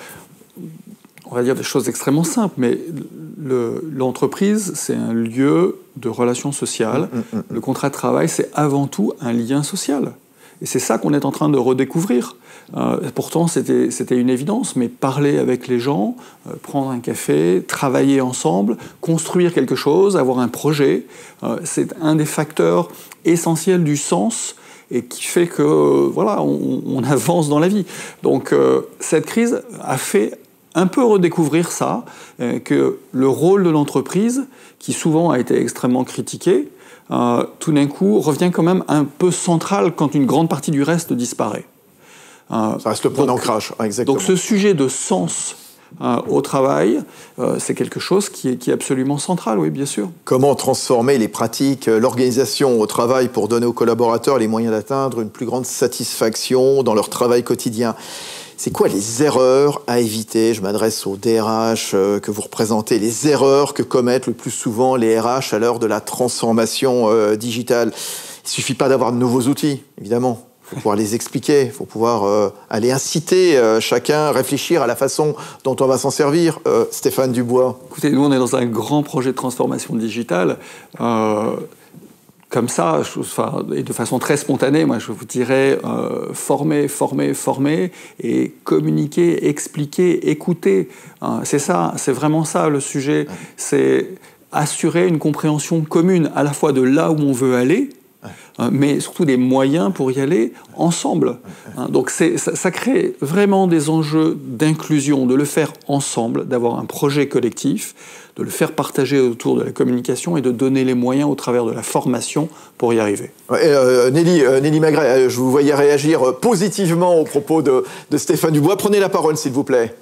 on va dire des choses extrêmement simples, mais le, l'entreprise, c'est un lieu de relations sociales. Mmh, mmh, mmh. Le contrat de travail, c'est avant tout un lien social. Et c'est ça qu'on est en train de redécouvrir. Euh, pourtant, c'était, c'était une évidence, mais parler avec les gens, euh, prendre un café, travailler ensemble, construire quelque chose, avoir un projet, euh, c'est un des facteurs essentiels du sens et qui fait que, euh, voilà, on, on avance dans la vie. Donc, euh, cette crise a fait un peu redécouvrir ça, euh, que le rôle de l'entreprise, qui souvent a été extrêmement critiqué, Euh, tout d'un coup, revient quand même un peu central quand une grande partie du reste disparaît. Euh, Ça reste le point donc, d'ancrage, exactement. Donc ce sujet de sens euh, au travail, euh, c'est quelque chose qui est, qui est absolument central, oui, bien sûr. Comment transformer les pratiques, l'organisation au travail pour donner aux collaborateurs les moyens d'atteindre une plus grande satisfaction dans leur travail quotidien ? C'est quoi les erreurs à éviter ? Je m'adresse aux D R H euh, que vous représentez, les erreurs que commettent le plus souvent les R H à l'heure de la transformation euh, digitale. Il ne suffit pas d'avoir de nouveaux outils, évidemment. Il faut pouvoir les expliquer, il faut pouvoir euh, aller inciter euh, chacun à réfléchir à la façon dont on va s'en servir. Euh, Stéphane Dubois. Écoutez, nous, on est dans un grand projet de transformation digitale. Euh, Comme ça, je, enfin, et de façon très spontanée, moi, je vous dirais euh, former, former, former, et communiquer, expliquer, écouter. Hein, c'est ça, c'est vraiment ça le sujet. C'est assurer une compréhension commune, à la fois de là où on veut aller, hein, mais surtout des moyens pour y aller ensemble. Hein, donc c'est, ça, ça crée vraiment des enjeux d'inclusion, de le faire ensemble, d'avoir un projet collectif, de le faire partager autour de la communication et de donner les moyens au travers de la formation pour y arriver. Ouais, euh, Nelly, euh, Nelly Magret, je vous voyais réagir positivement aux propos de, de Stéphane Dubois. Prenez la parole, s'il vous plaît.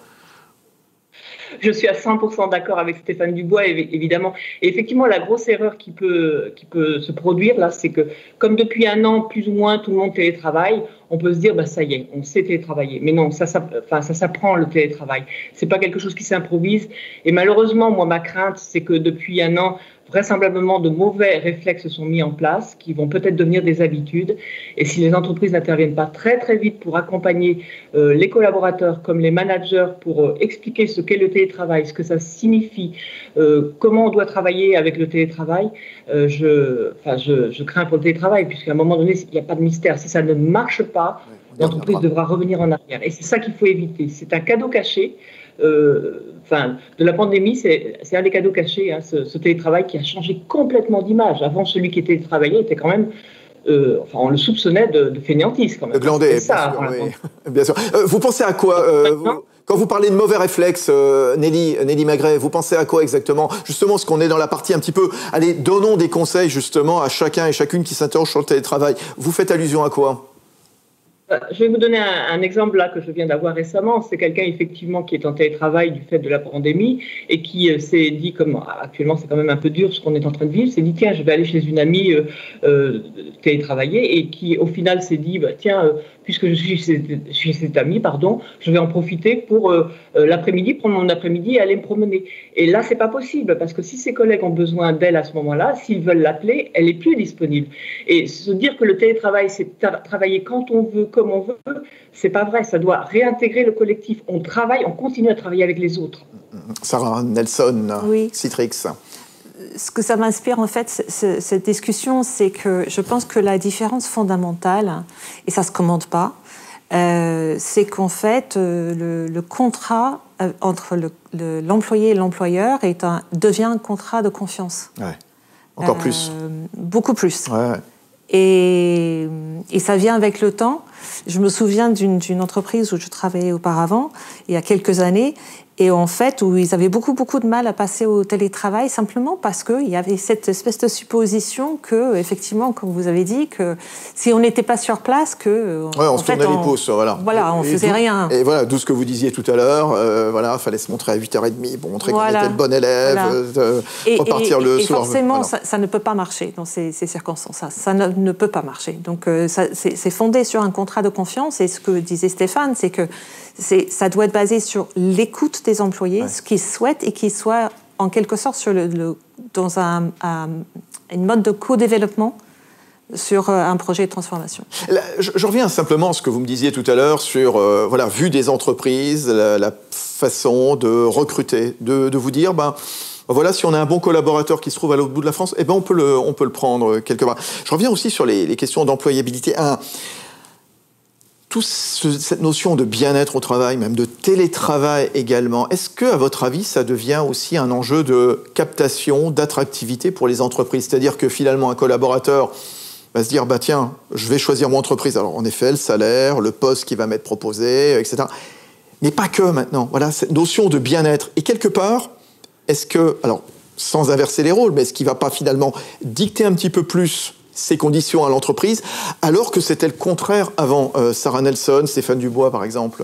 Je suis à cent pour cent d'accord avec Stéphane Dubois, évidemment. Et effectivement, la grosse erreur qui peut, qui peut se produire, là, c'est que comme depuis un an, plus ou moins, tout le monde télétravaille, on peut se dire, bah, ça y est, on sait télétravailler. Mais non, ça, ça, enfin, ça s'apprend, le télétravail. C'est pas quelque chose qui s'improvise. Et malheureusement, moi, ma crainte, c'est que depuis un an, vraisemblablement, de mauvais réflexes sont mis en place, qui vont peut-être devenir des habitudes. Et si les entreprises n'interviennent pas très, très vite pour accompagner euh, les collaborateurs comme les managers pour euh, expliquer ce qu'est le télétravail, ce que ça signifie, euh, comment on doit travailler avec le télétravail, euh, je, enfin, je, je crains pour le télétravail, puisqu'à un moment donné, il n'y a pas de mystère. Si ça ne marche pas, ouais, l'entreprise devra revenir en arrière. Et c'est ça qu'il faut éviter. C'est un cadeau caché. Euh, enfin, de la pandémie, c'est, c'est un des cadeaux cachés, hein, ce, ce télétravail qui a changé complètement d'image. Avant, celui qui était travaillé était quand même, euh, enfin, on le soupçonnait de, de fainéantise quand même. De glandé, bien, ça, sûr, oui. bien sûr. Euh, vous pensez à quoi euh, vous, quand vous parlez de mauvais réflexes, euh, Nelly, Nelly Magret, vous pensez à quoi exactement ? Justement, parce qu'on est dans la partie un petit peu, allez, donnons des conseils justement à chacun et chacune qui s'interroge sur le télétravail. Vous faites allusion à quoi ? Je vais vous donner un, un exemple là que je viens d'avoir récemment. C'est quelqu'un effectivement qui est en télétravail du fait de la pandémie et qui euh, s'est dit, comme actuellement c'est quand même un peu dur ce qu'on est en train de vivre, s'est dit tiens je vais aller chez une amie euh, euh, télétravailler et qui au final s'est dit bah, tiens euh, puisque je suis chez, chez cet ami, pardon, je vais en profiter pour euh, euh, l'après-midi, prendre mon après-midi et aller me promener. Et là, c'est pas possible, parce que si ses collègues ont besoin d'elle à ce moment-là, s'ils veulent l'appeler, elle est plus disponible. Et se dire que le télétravail, c'est tra- travailler quand on veut, comme on veut, c'est pas vrai. Ça doit réintégrer le collectif. On travaille, on continue à travailler avec les autres. Sarah Nelson, oui. Citrix. Ce que ça m'inspire, en fait, c- cette discussion, c'est que je pense que la différence fondamentale, et ça ne se commande pas, euh, c'est qu'en fait, euh, le, le contrat euh, entre le, le, l'employé et l'employeur est un, devient un contrat de confiance. Ouais. Encore Euh, plus. Beaucoup plus. Ouais. Et, et ça vient avec le temps. Je me souviens d'une, d'une entreprise où je travaillais auparavant, il y a quelques années, et en fait, où ils avaient beaucoup, beaucoup de mal à passer au télétravail, simplement parce qu'il y avait cette espèce de supposition que, effectivement, comme vous avez dit, que si on n'était pas sur place, que... Ouais, on se fait, tournait on, les pouces, voilà. Voilà, on et faisait d'où, rien. Et voilà, d'où ce que vous disiez tout à l'heure, euh, voilà, il fallait se montrer à huit heures trente pour montrer voilà. qu'on était le bon élève, Voilà. euh, et, repartir et, le et soir. forcément, Voilà. ça, ça ne peut pas marcher dans ces, ces circonstances. Ça, ça ne, ne peut pas marcher. Donc, euh, ça, c'est, c'est fondé sur un contrat de confiance. Et ce que disait Stéphane, c'est que c'est, ça doit être basé sur l'écoute des employés, ouais. ce qu'ils souhaitent, et qu'ils soient en quelque sorte sur le, le, dans un, un, une mode de co-développement sur un projet de transformation. Là, je, je reviens simplement à ce que vous me disiez tout à l'heure sur, euh, voilà, vue des entreprises, la, la façon de recruter, de, de vous dire, ben, voilà, si on a un bon collaborateur qui se trouve à l'autre bout de la France, eh ben on peut le, on peut le prendre quelque part. Je reviens aussi sur les, les questions d'employabilité. Un, toute ce, cette notion de bien-être au travail, même de télétravail également, est-ce que, à votre avis, ça devient aussi un enjeu de captation, d'attractivité pour les entreprises ? C'est-à-dire que finalement, un collaborateur va se dire, bah tiens, je vais choisir mon entreprise. Alors en effet, le salaire, le poste qui va m'être proposé, et cetera. Mais pas que maintenant. Voilà, cette notion de bien-être. Et quelque part, est-ce que, alors sans inverser les rôles, mais est-ce qu'il ne va pas finalement dicter un petit peu plus ces conditions à l'entreprise, alors que c'était le contraire avant. euh, Sarah Nelson, Stéphane Dubois, par exemple.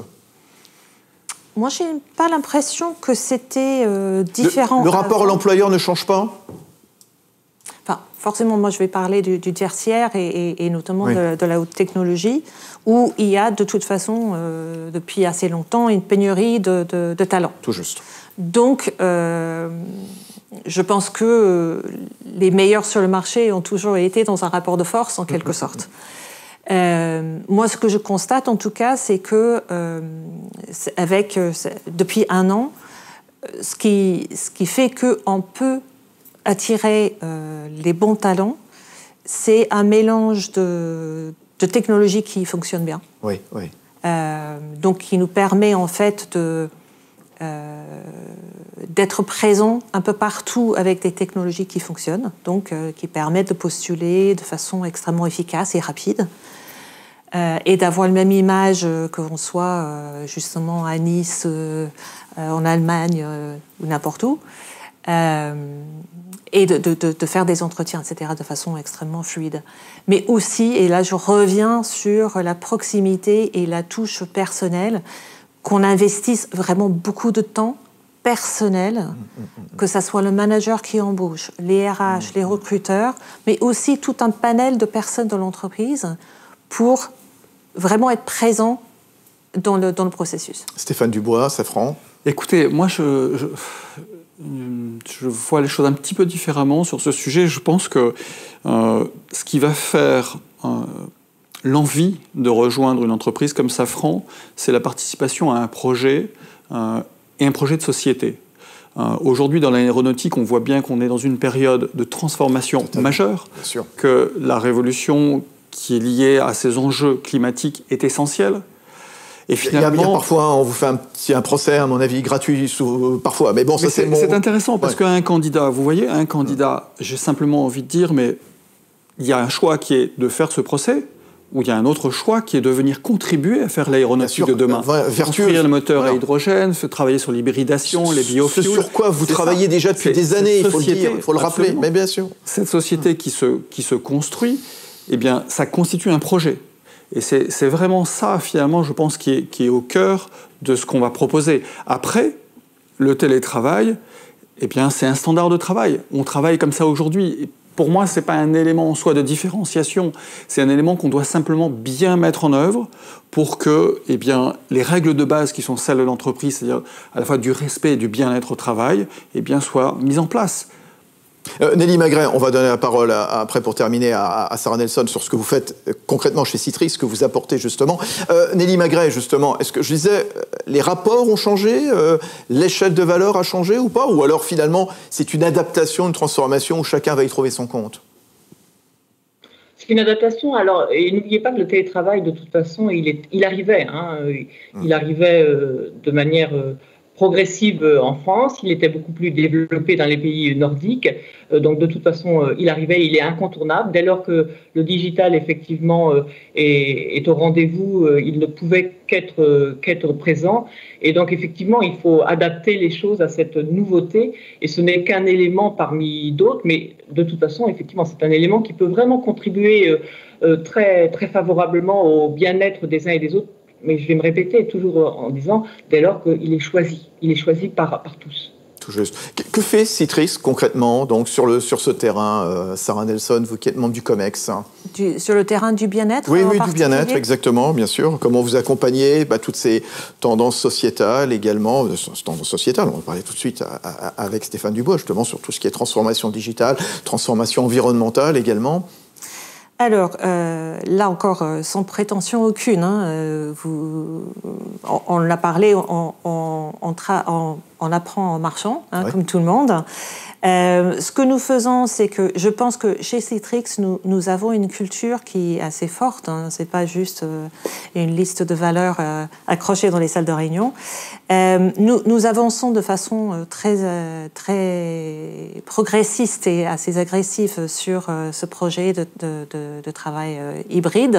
Moi, je n'ai pas l'impression que c'était euh, différent. Le, le rapport avant. À l'employeur ne change pas ? Enfin, forcément, moi, je vais parler du, du tertiaire et, et, et notamment oui. de, de la haute technologie, où il y a de toute façon, euh, depuis assez longtemps, une pénurie de, de, de talents. Tout juste. Donc, euh, je pense que les meilleurs sur le marché ont toujours été dans un rapport de force, en quelque sorte. Euh, moi, ce que je constate, en tout cas, c'est que euh, avec, depuis un an, ce qui, ce qui fait qu'on peut attirer euh, les bons talents, c'est un mélange de, de technologies qui fonctionnent bien. Oui, oui. Euh, donc, qui nous permet, en fait, de... Euh, d'être présent un peu partout avec des technologies qui fonctionnent, donc euh, qui permettent de postuler de façon extrêmement efficace et rapide, euh, et d'avoir la même image euh, que l'on soit euh, justement à Nice, euh, euh, en Allemagne euh, ou n'importe où, euh, et de, de, de faire des entretiens, et cetera, de façon extrêmement fluide. Mais aussi, et là je reviens sur la proximité et la touche personnelle, qu'on investisse vraiment beaucoup de temps personnel, que ce soit le manager qui embauche, les R H, les recruteurs, mais aussi tout un panel de personnes dans l'entreprise pour vraiment être présent dans le, dans le processus. Stéphane Dubois, Safran. Écoutez, moi, je, je, je vois les choses un petit peu différemment sur ce sujet. Je pense que euh, ce qui va faire... Euh, l'envie de rejoindre une entreprise comme Safran, c'est la participation à un projet euh, et un projet de société. Euh, aujourd'hui, dans l'aéronautique, on voit bien qu'on est dans une période de transformation Totalement. majeure, bien sûr. Que la révolution qui est liée à ces enjeux climatiques est essentielle. Et finalement, il y a, il y a parfois, on vous fait un, petit, un procès, à mon avis, gratuit, sous, parfois. Mais bon, ça mais c'est, c'est, mon... c'est intéressant parce ouais. qu'un candidat, vous voyez, un candidat, ouais. j'ai simplement envie de dire, mais il y a un choix qui est de faire ce procès, où il y a un autre choix qui est de venir contribuer à faire l'aéronautique de demain. Construire le moteur voilà. à hydrogène, travailler sur l'hybridation, les biofuels. Ce sur quoi vous c'est travaillez ça. déjà depuis c'est, des années, il faut société, le dire, il faut le rappeler, mais bien sûr. Cette société mmh. qui, se, qui se construit, eh bien, ça constitue un projet. Et c'est, c'est vraiment ça, finalement, je pense, qui est, qui est au cœur de ce qu'on va proposer. Après, le télétravail, eh bien, c'est un standard de travail. On travaille comme ça aujourd'hui. pour moi, ce n'est pas un élément en soi de différenciation, c'est un élément qu'on doit simplement bien mettre en œuvre pour que eh bien, les règles de base qui sont celles de l'entreprise, c'est-à-dire à la fois du respect et du bien-être au travail, eh bien, soient mises en place. Euh, Nelly Magret, on va donner la parole à, à, après pour terminer à, à Sarah Nelson sur ce que vous faites euh, concrètement chez Citrix, ce que vous apportez justement. Euh, Nelly Magret, justement, est-ce que je disais, les rapports ont changé, euh, l'échelle de valeur a changé ou pas, ou alors finalement c'est une adaptation, une transformation où chacun va y trouver son compte? C'est une adaptation. Alors, et n'oubliez pas que le télétravail, de toute façon, il, est, il arrivait. Hein, il arrivait euh, de manière euh, progressive en France. Il était beaucoup plus développé dans les pays nordiques. Euh, donc, de toute façon, euh, il arrivait, il est incontournable. Dès lors que le digital, effectivement, euh, est, est au rendez-vous, euh, il ne pouvait qu'être euh, qu'être présent. Et donc, effectivement, il faut adapter les choses à cette nouveauté. Et ce n'est qu'un élément parmi d'autres. Mais de toute façon, effectivement, c'est un élément qui peut vraiment contribuer euh, euh, très, très favorablement au bien-être des uns et des autres. Mais je vais me répéter toujours en disant, dès lors qu'il est choisi. Il est choisi par, par tous. Tout juste. Que fait Citrix concrètement donc, sur, le, sur ce terrain, euh, Sarah Nelson, vous qui êtes membre du COMEX? Du, sur le terrain du bien-être? Oui, oui, du bien-être, exactement, bien sûr. Comment vous accompagnez bah, toutes ces tendances sociétales également, euh, tendances sociétales, on va parler tout de suite à, à, avec Stéphane Dubois, justement, sur tout ce qui est transformation digitale, transformation environnementale également. Alors, euh, là encore, euh, sans prétention aucune, hein, euh, vous, on, on l'a parlé, on, on, on, tra- on, on apprend en marchant, hein, ouais. Comme tout le monde. Euh, ce que nous faisons, c'est que je pense que chez Citrix, nous, nous avons une culture qui est assez forte. Hein, c'est pas juste euh, une liste de valeurs euh, accrochée dans les salles de réunion. Euh, nous, nous avançons de façon euh, très, euh, très progressiste et assez agressive sur euh, ce projet de, de, de, de travail euh, hybride.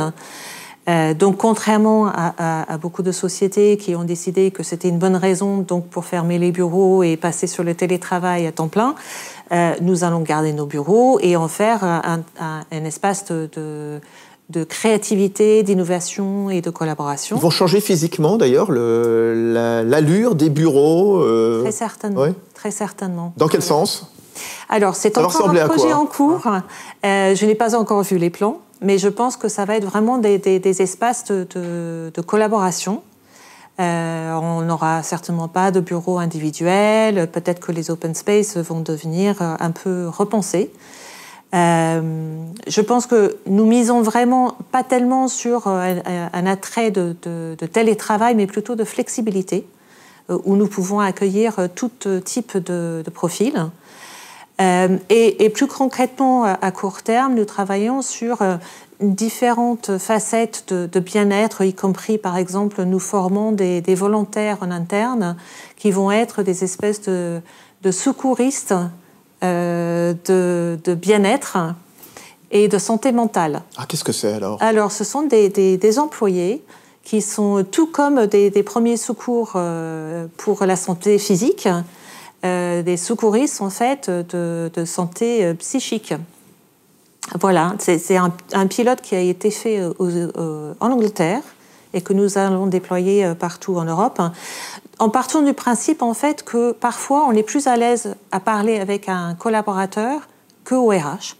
Euh, donc, contrairement à, à, à beaucoup de sociétés qui ont décidé que c'était une bonne raison donc pour fermer les bureaux et passer sur le télétravail à temps plein, euh, nous allons garder nos bureaux et en faire un, un, un espace de, de, de créativité, d'innovation et de collaboration. Ils vont changer physiquement d'ailleurs le, la, l'allure des bureaux euh... Très certainement. Ouais. Très certainement. Dans quel sens? Alors, c'est encore un projet en cours. Euh, je n'ai pas encore vu les plans. Mais je pense que ça va être vraiment des, des, des espaces de, de, de collaboration. Euh, on n'aura certainement pas de bureaux individuels. Peut-être que les open space vont devenir un peu repensés. Euh, je pense que nous misons vraiment pas tellement sur un, un attrait de, de, de télétravail, mais plutôt de flexibilité, où nous pouvons accueillir tout type de, de profil. Euh, et, et plus concrètement, à court terme, nous travaillons sur euh, différentes facettes de, de bien-être, y compris, par exemple, nous formons des, des volontaires en interne qui vont être des espèces de, de secouristes euh, de, de bien-être et de santé mentale. Ah, qu'est-ce que c'est alors? Alors, ce sont des, des, des employés qui sont tout comme des, des premiers secours euh, pour la santé physique, Euh, des secouristes en fait de, de santé euh, psychique. Voilà, c'est, c'est un, un pilote qui a été fait euh, euh, en Angleterre et que nous allons déployer euh, partout en Europe, en partant du principe en fait que parfois on est plus à l'aise à parler avec un collaborateur qu'au R H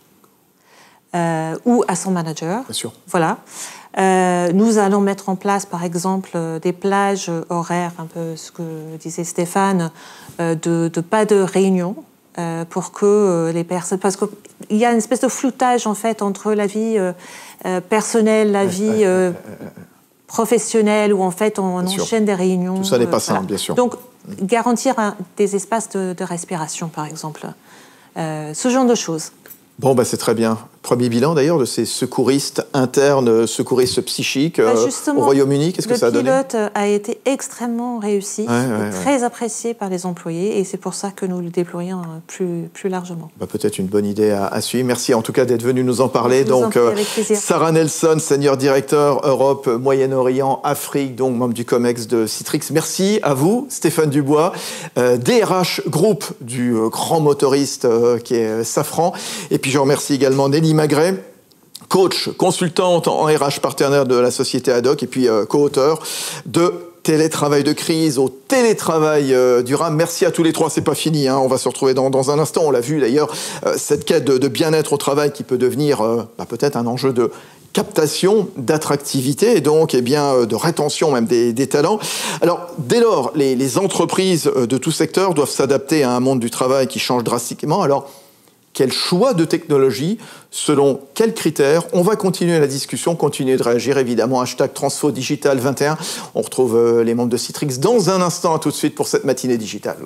euh, ou à son manager. Bien sûr. Voilà. Euh, nous allons mettre en place, par exemple, euh, des plages horaires, un peu ce que disait Stéphane, euh, de, de pas de réunion euh, pour que euh, les personnes... Parce qu'il y a une espèce de floutage, en fait, entre la vie euh, euh, personnelle, la vie euh, professionnelle, où, en fait, on, on enchaîne des réunions. Tout ça n'est pas euh, simple, voilà. bien sûr. Donc, garantir un, des espaces de, de respiration, par exemple. Euh, ce genre de choses. Bon, bah, c'est très bien. Premier bilan d'ailleurs de ces secouristes internes, secouristes psychiques bah, euh, au Royaume-Uni. Qu'est-ce que ça a donné? Le pilote a été extrêmement réussi, ouais, ouais, très ouais. apprécié par les employés et c'est pour ça que nous le déployons plus, plus largement. Bah, peut-être une bonne idée à, à suivre. Merci en tout cas d'être venu nous en parler. Je vous donc, en prie, euh, avec plaisir. Sarah Nelson, Senior Director Europe, Moyen-Orient, Afrique, donc membre du COMEX de Citrix. Merci à vous, Stéphane Dubois, euh, D R H Group du euh, grand motoriste euh, qui est euh, Safran. Et puis je remercie également Nelly Magret, coach, consultante en R H partenaire de la société Ad Hoc et puis euh, co-auteur de télétravail de crise au télétravail euh, durable. Merci à tous les trois, c'est pas fini, hein. On va se retrouver dans, dans un instant. On l'a vu d'ailleurs, euh, cette quête de, de bien-être au travail qui peut devenir euh, bah, peut-être un enjeu de captation, d'attractivité et donc eh bien, de rétention même des, des talents. Alors, dès lors, les, les entreprises de tout secteur doivent s'adapter à un monde du travail qui change drastiquement. Alors, quel choix de technologie, selon quels critères? On va continuer la discussion, continuer de réagir, évidemment. Hashtag Transfo Digital vingt et un. On retrouve les membres de Citrix dans un instant. À tout de suite pour cette matinée digitale.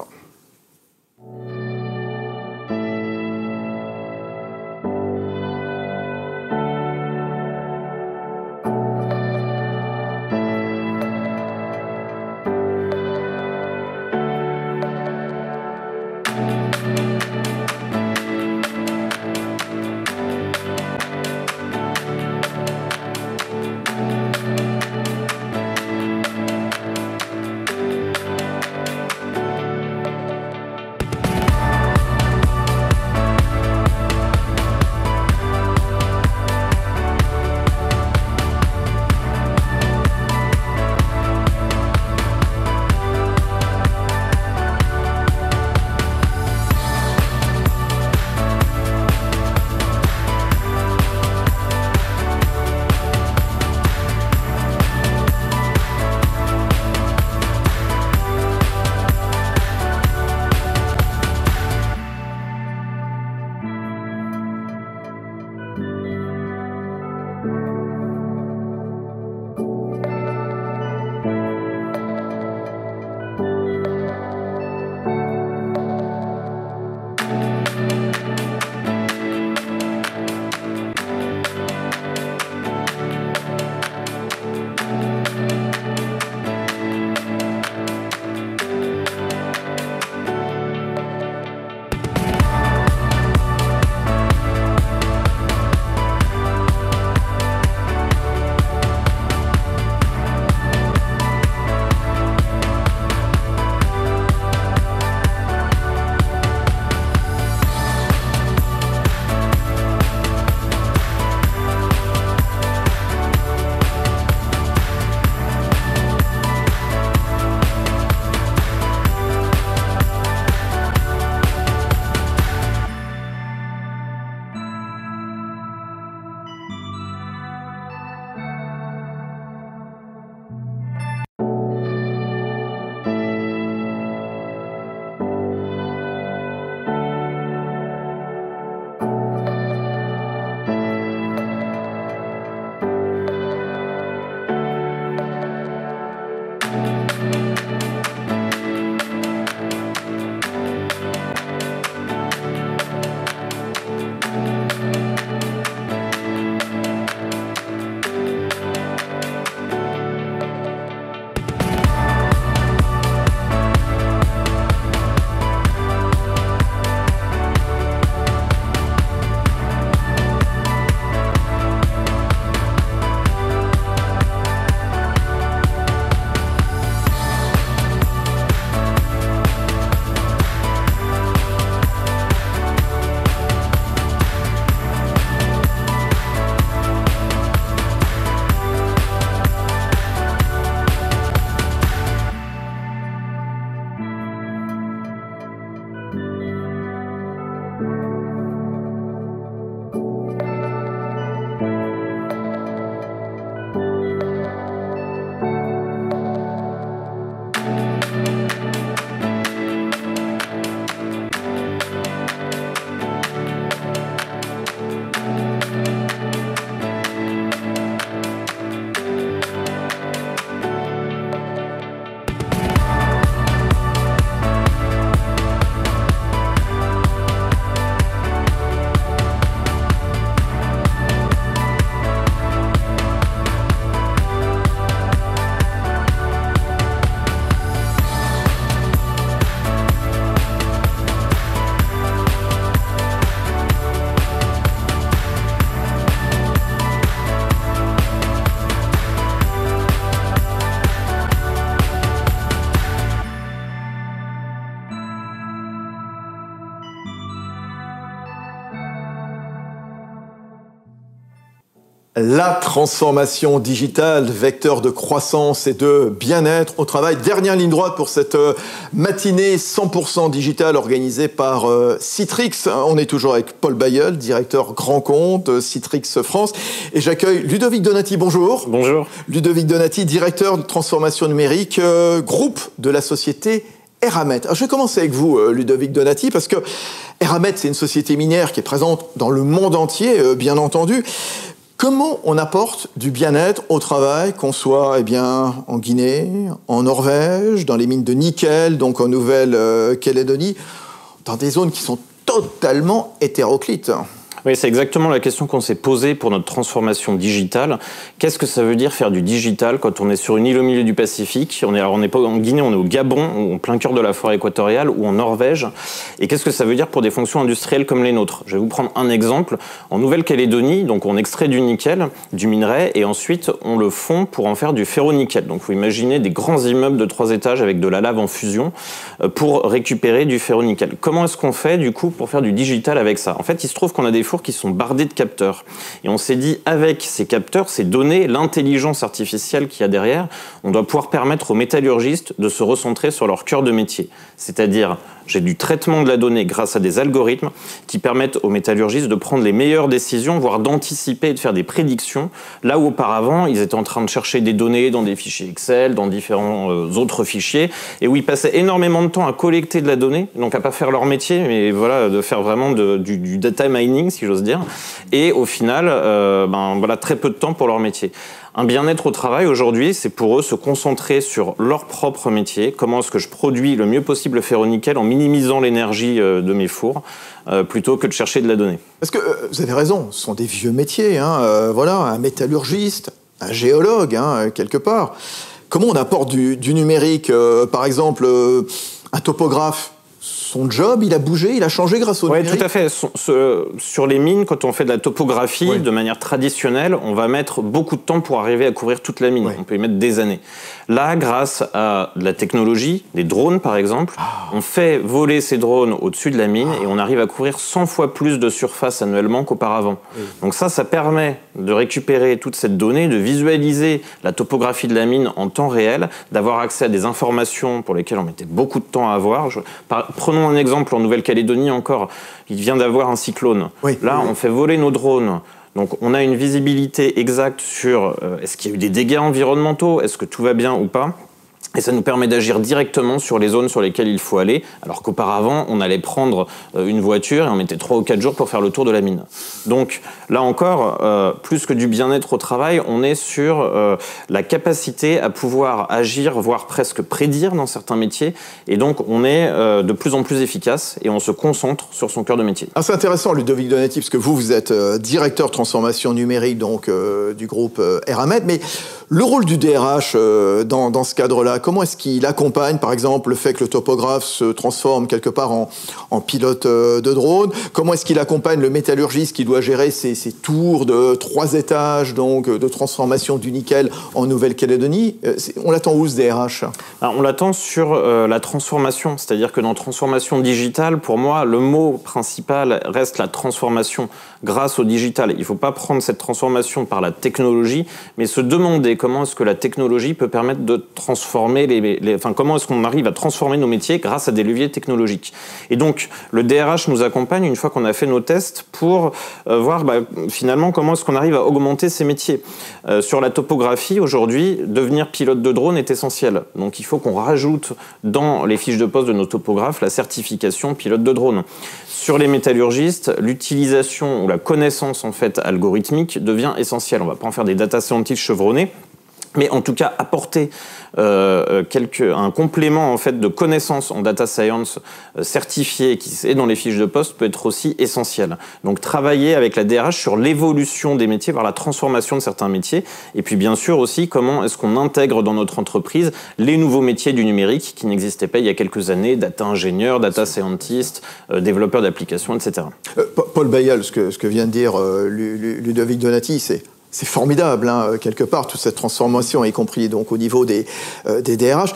La transformation digitale, vecteur de croissance et de bien-être au travail. Dernière ligne droite pour cette matinée cent pour cent digitale organisée par Citrix. On est toujours avec Paul Bailleul, directeur grand compte Citrix France. Et j'accueille Ludovic Donati. Bonjour. Bonjour. Ludovic Donati, directeur de transformation numérique, euh, groupe de la société Eramet. Alors, je vais commencer avec vous, euh, Ludovic Donati, parce que Eramet, c'est une société minière qui est présente dans le monde entier, euh, bien entendu. Comment on apporte du bien-être au travail, qu'on soit eh bien, en Guinée, en Norvège, dans les mines de nickel, donc en Nouvelle-Calédonie, dans des zones qui sont totalement hétéroclites? Oui, c'est exactement la question qu'on s'est posée pour notre transformation digitale. Qu'est-ce que ça veut dire faire du digital quand on est sur une île au milieu du Pacifique? On est, alors on n'est pas en Guinée, on est au Gabon, en plein cœur de la forêt équatoriale, ou en Norvège. Et qu'est-ce que ça veut dire pour des fonctions industrielles comme les nôtres? Je vais vous prendre un exemple. En Nouvelle-Calédonie, donc on extrait du nickel, du minerai, et ensuite on le fond pour en faire du ferro-nickel. Donc vous imaginez des grands immeubles de trois étages avec de la lave en fusion pour récupérer du ferro-nickel. Comment est-ce qu'on fait du coup pour faire du digital avec ça? En fait, il se trouve qu'on a des fours qui sont bardés de capteurs. Et on s'est dit, avec ces capteurs, ces données, l'intelligence artificielle qu'il y a derrière, on doit pouvoir permettre aux métallurgistes de se recentrer sur leur cœur de métier. C'est-à-dire, j'ai du traitement de la donnée grâce à des algorithmes qui permettent aux métallurgistes de prendre les meilleures décisions, voire d'anticiper et de faire des prédictions, là où auparavant, ils étaient en train de chercher des données dans des fichiers Excel, dans différents euh, autres fichiers, et où ils passaient énormément de temps à collecter de la donnée, donc à pas faire leur métier, mais voilà, de faire vraiment de, du, du data mining, si j'ose dire, et au final, euh, ben, voilà, très peu de temps pour leur métier. Un bien-être au travail, aujourd'hui, c'est pour eux se concentrer sur leur propre métier. Comment est-ce que je produis le mieux possible le ferro-nickel en minimisant l'énergie de mes fours, euh, plutôt que de chercher de la donnée. Parce que euh, vous avez raison, ce sont des vieux métiers. Hein, euh, voilà, un métallurgiste, un géologue, hein, quelque part. Comment on apporte du, du numérique? euh, Par exemple, euh, un topographe, son job, il a bougé, il a changé grâce au ouais, numérique? Oui, tout à fait. Son, ce, sur les mines, quand on fait de la topographie, oui. de manière traditionnelle, on va mettre beaucoup de temps pour arriver à couvrir toute la mine. Oui. On peut y mettre des années. Là, grâce à de la technologie, des drones par exemple, ah. on fait voler ces drones au-dessus de la mine ah. et on arrive à couvrir cent fois plus de surface annuellement qu'auparavant. Oui. Donc ça, ça permet de récupérer toute cette donnée, de visualiser la topographie de la mine en temps réel, d'avoir accès à des informations pour lesquelles on mettait beaucoup de temps à avoir. Je, par, prenons un exemple en Nouvelle-Calédonie encore, il vient d'avoir un cyclone. Oui, Là, oui. on fait voler nos drones. Donc, on a une visibilité exacte sur euh, est-ce qu'il y a eu des dégâts environnementaux, est-ce que tout va bien ou pas. Et ça nous permet d'agir directement sur les zones sur lesquelles il faut aller, alors qu'auparavant, on allait prendre une voiture et on mettait trois ou quatre jours pour faire le tour de la mine. Donc là encore, euh, plus que du bien-être au travail, on est sur euh, la capacité à pouvoir agir, voire presque prédire dans certains métiers. Et donc, on est euh, de plus en plus efficace et on se concentre sur son cœur de métier. Ah, c'est intéressant, Ludovic Donati, parce que vous, vous êtes euh, directeur de transformation numérique donc, euh, du groupe euh, Eramet, mais le rôle du D R H euh, dans, dans ce cadre-là, comment est-ce qu'il accompagne, par exemple, le fait que le topographe se transforme quelque part en, en pilote euh, de drone? Comment est-ce qu'il accompagne le métallurgiste qui doit gérer ces, ces tours de trois étages donc, de transformation du nickel en Nouvelle-Calédonie? euh, On l'attend où, ce D R H? Alors, on l'attend sur euh, la transformation. C'est-à-dire que dans transformation digitale, pour moi, le mot principal reste la transformation grâce au digital. Il ne faut pas prendre cette transformation par la technologie, mais se demander comment est-ce que la technologie peut permettre de transformer les, les enfin comment est-ce qu'on arrive à transformer nos métiers grâce à des leviers technologiques. Et donc le D R H nous accompagne une fois qu'on a fait nos tests pour euh, voir bah, finalement comment est-ce qu'on arrive à augmenter ces métiers. Euh, sur la topographie aujourd'hui, devenir pilote de drone est essentiel. Donc il faut qu'on rajoute dans les fiches de poste de nos topographes la certification pilote de drone. Sur les métallurgistes, l'utilisation ou la connaissance en fait algorithmique devient essentielle. On ne va pas en faire des data scientists chevronnés, mais en tout cas apporter euh, quelque, un complément en fait de connaissances en data science euh, certifié qui est dans les fiches de poste peut être aussi essentiel. Donc travailler avec la D R H sur l'évolution des métiers, vers la transformation de certains métiers, et puis bien sûr aussi comment est-ce qu'on intègre dans notre entreprise les nouveaux métiers du numérique qui n'existaient pas il y a quelques années, data ingénieur, data scientist, euh, développeur d'applications, et cetera. Euh, Paul Bailleul, ce que, ce que vient de dire euh, Ludovic Donati, c'est C'est formidable, hein, quelque part, toute cette transformation, y compris donc au niveau des, euh, des D R H.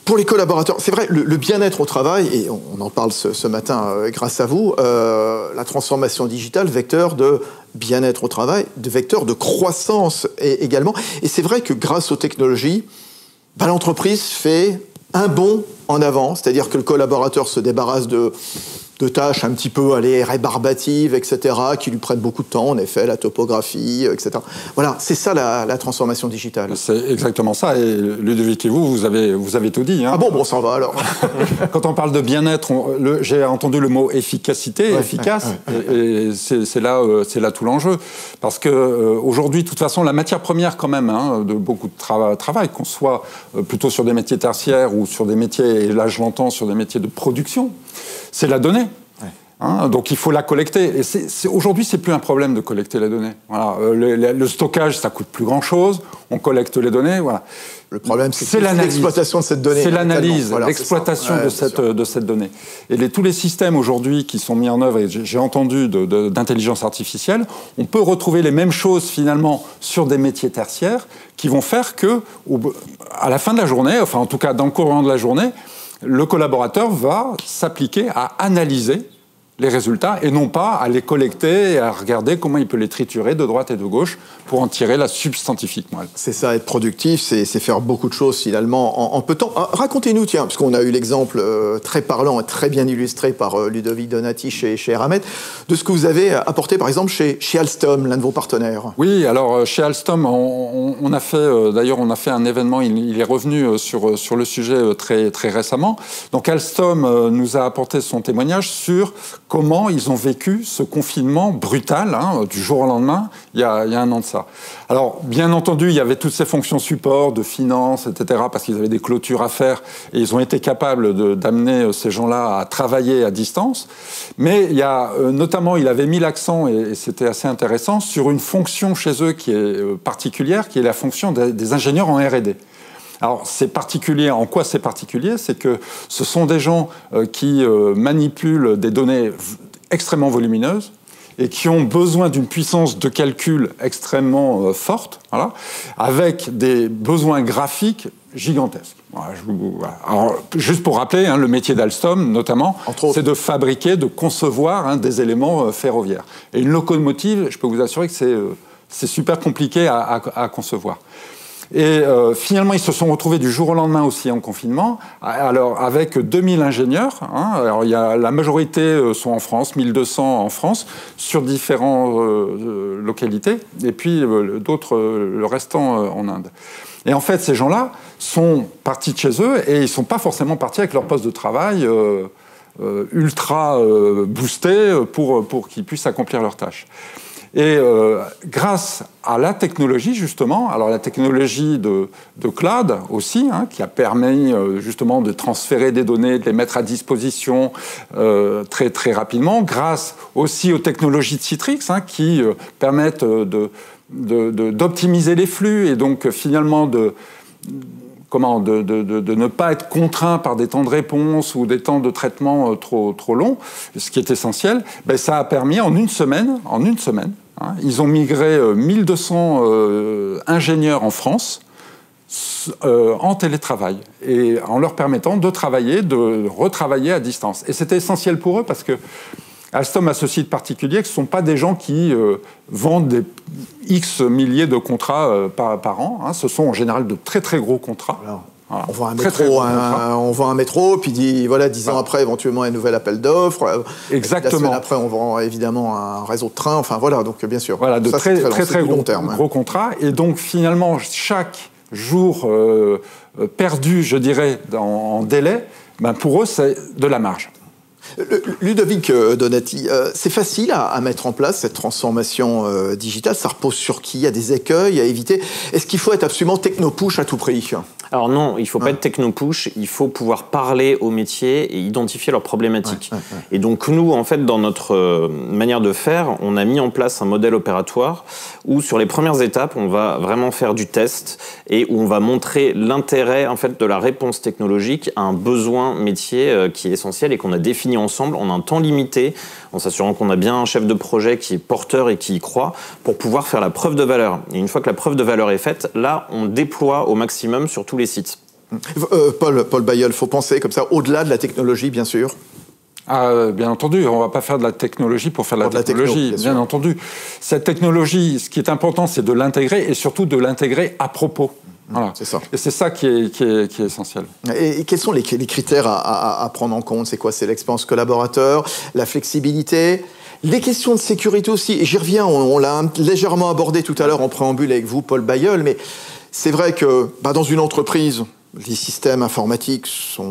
Pour les collaborateurs, c'est vrai, le, le bien-être au travail, et on, on en parle ce, ce matin euh, grâce à vous, euh, la transformation digitale, vecteur de bien-être au travail, de vecteur de croissance et, également. Et c'est vrai que grâce aux technologies, bah, l'entreprise fait un bond en avant, c'est-à-dire que le collaborateur se débarrasse de, de tâches un petit peu allez, rébarbatives, et cetera, qui lui prennent beaucoup de temps, en effet, la topographie, et cetera. Voilà, c'est ça la, la transformation digitale. C'est exactement ça. Et Ludovic et vous, vous avez, vous avez tout dit. Hein. Ah bon, bon, ça va alors. Quand on parle de bien-être, j'ai entendu le mot efficacité, ouais, efficace, ouais, ouais, ouais. et, et c'est là, euh, c'est là tout l'enjeu. Parce que euh, aujourd'hui, de toute façon, la matière première quand même hein, de beaucoup de tra travail, qu'on soit euh, plutôt sur des métiers tertiaires ou sur des métiers, et là je l'entends, sur des métiers de production, c'est la donnée. Hein, donc il faut la collecter. Et c'est, c'est, aujourd'hui, c'est plus un problème de collecter les données. Voilà. Euh, le, le, le stockage, ça coûte plus grand-chose. On collecte les données. Voilà. Le problème, c'est, c'est l'exploitation de cette donnée. C'est l'analyse, voilà, l'exploitation ouais, de, cette, de cette donnée. Et les, tous les systèmes aujourd'hui qui sont mis en œuvre, et j'ai entendu de, de, d'intelligence artificielle, on peut retrouver les mêmes choses finalement sur des métiers tertiaires qui vont faire que, au, à la fin de la journée, enfin en tout cas dans le courant de la journée, le collaborateur va s'appliquer à analyser les résultats et non pas à les collecter et à regarder comment il peut les triturer de droite et de gauche pour en tirer la substantifique. C'est ça, être productif, c'est faire beaucoup de choses finalement en, en peu de temps. Ah, racontez-nous, tiens, parce qu'on a eu l'exemple euh, très parlant et très bien illustré par euh, Ludovic Donati chez, chez Eramet, de ce que vous avez apporté par exemple chez, chez Alstom, l'un de vos partenaires. Oui, alors chez Alstom, on, on a fait, euh, d'ailleurs on a fait un événement, il, il est revenu sur, sur le sujet très, très récemment. Donc Alstom euh, nous a apporté son témoignage sur comment ils ont vécu ce confinement brutal, hein, du jour au lendemain, il y, a, il y a un an de ça. Alors, bien entendu, il y avait toutes ces fonctions support, de finance, et cetera, parce qu'ils avaient des clôtures à faire, et ils ont été capables d'amener ces gens-là à travailler à distance. Mais il y a, euh, notamment, il avait mis l'accent, et, et c'était assez intéressant, sur une fonction chez eux qui est euh, particulière, qui est la fonction des, des ingénieurs en R et D. Alors, c'est particulier. En quoi c'est particulier? C'est que ce sont des gens euh, qui euh, manipulent des données extrêmement volumineuses et qui ont besoin d'une puissance de calcul extrêmement euh, forte, voilà, avec des besoins graphiques gigantesques. Voilà, je vous, voilà. Alors, juste pour rappeler, hein, le métier d'Alstom, notamment, c'est de fabriquer, de concevoir hein, des éléments euh, ferroviaires. Et une locomotive, je peux vous assurer que c'est euh, c'est super compliqué à, à, à concevoir. Et euh, finalement, ils se sont retrouvés du jour au lendemain aussi en confinement, alors avec deux mille ingénieurs. Hein, alors il y a, la majorité sont en France, mille deux cents en France, sur différentes euh, localités, et puis euh, d'autres, euh, le restant euh, en Inde. Et en fait, ces gens-là sont partis de chez eux et ils ne sont pas forcément partis avec leur poste de travail euh, euh, ultra euh, boosté pour, pour qu'ils puissent accomplir leurs tâches. Et euh, grâce à la technologie, justement, alors la technologie de, de cloud aussi, hein, qui a permis euh, justement de transférer des données, de les mettre à disposition euh, très, très rapidement, grâce aussi aux technologies de Citrix, hein, qui euh, permettent de, de, de, d'optimiser les flux et donc finalement de... Comment, de, de, de, de ne pas être contraint par des temps de réponse ou des temps de traitement trop, trop longs, ce qui est essentiel, ben ça a permis en une semaine, en une semaine, hein, ils ont migré mille deux cents euh, ingénieurs en France euh, en télétravail et en leur permettant de travailler, de retravailler à distance. Et c'était essentiel pour eux parce que Alstom a ce site particulier que ce ne sont pas des gens qui euh, vendent des X milliers de contrats euh, par, par an. Hein. Ce sont en général de très très gros contrats. Alors, voilà. On vend un métro, très, très un, on vend un métro, puis dit, voilà, dix ans voilà. après, éventuellement, un nouvel appel d'offres. Exactement. La semaine après, on vend évidemment un réseau de trains. Enfin voilà, donc bien sûr. Voilà, de ça, très très, très, très gros, terme, gros hein. contrats. Et donc finalement, chaque jour euh, perdu, je dirais, en, en délai, ben, pour eux, c'est de la marge. Ludovic Donati, euh, c'est facile à, à mettre en place cette transformation euh, digitale. Ça repose sur qui? Il y a des écueils à éviter. Est-ce qu'il faut être absolument techno-push à tout prix? Alors non, il ne faut pas hein. être techno-push, il faut pouvoir parler aux métiers et identifier leurs problématiques. Ouais, ouais, ouais. Et donc nous, en fait, dans notre euh, manière de faire, on a mis en place un modèle opératoire où sur les premières étapes, on va vraiment faire du test et où on va montrer l'intérêt en fait, de la réponse technologique à un besoin métier euh, qui est essentiel et qu'on a défini ensemble en un temps limité, en s'assurant qu'on a bien un chef de projet qui est porteur et qui y croit pour pouvoir faire la preuve de valeur. Et une fois que la preuve de valeur est faite, là, on déploie au maximum sur tous les sites. Euh, Paul, Paul Bailleul, il faut penser comme ça, au-delà de la technologie, bien sûr. Ah, bien entendu, on ne va pas faire de la technologie pour faire de la pour technologie, la techno, bien, bien entendu. Cette technologie, ce qui est important, c'est de l'intégrer et surtout de l'intégrer à propos. Voilà. C'est ça. Et c'est ça qui est, qui est, qui est essentiel. Et, et quels sont les, les critères à, à, à prendre en compte? C'est quoi? C'est l'expérience collaborateur, la flexibilité, les questions de sécurité aussi. Et j'y reviens, on, on l'a légèrement abordé tout à l'heure en préambule avec vous, Paul Bailleul, mais c'est vrai que bah, dans une entreprise, les systèmes informatiques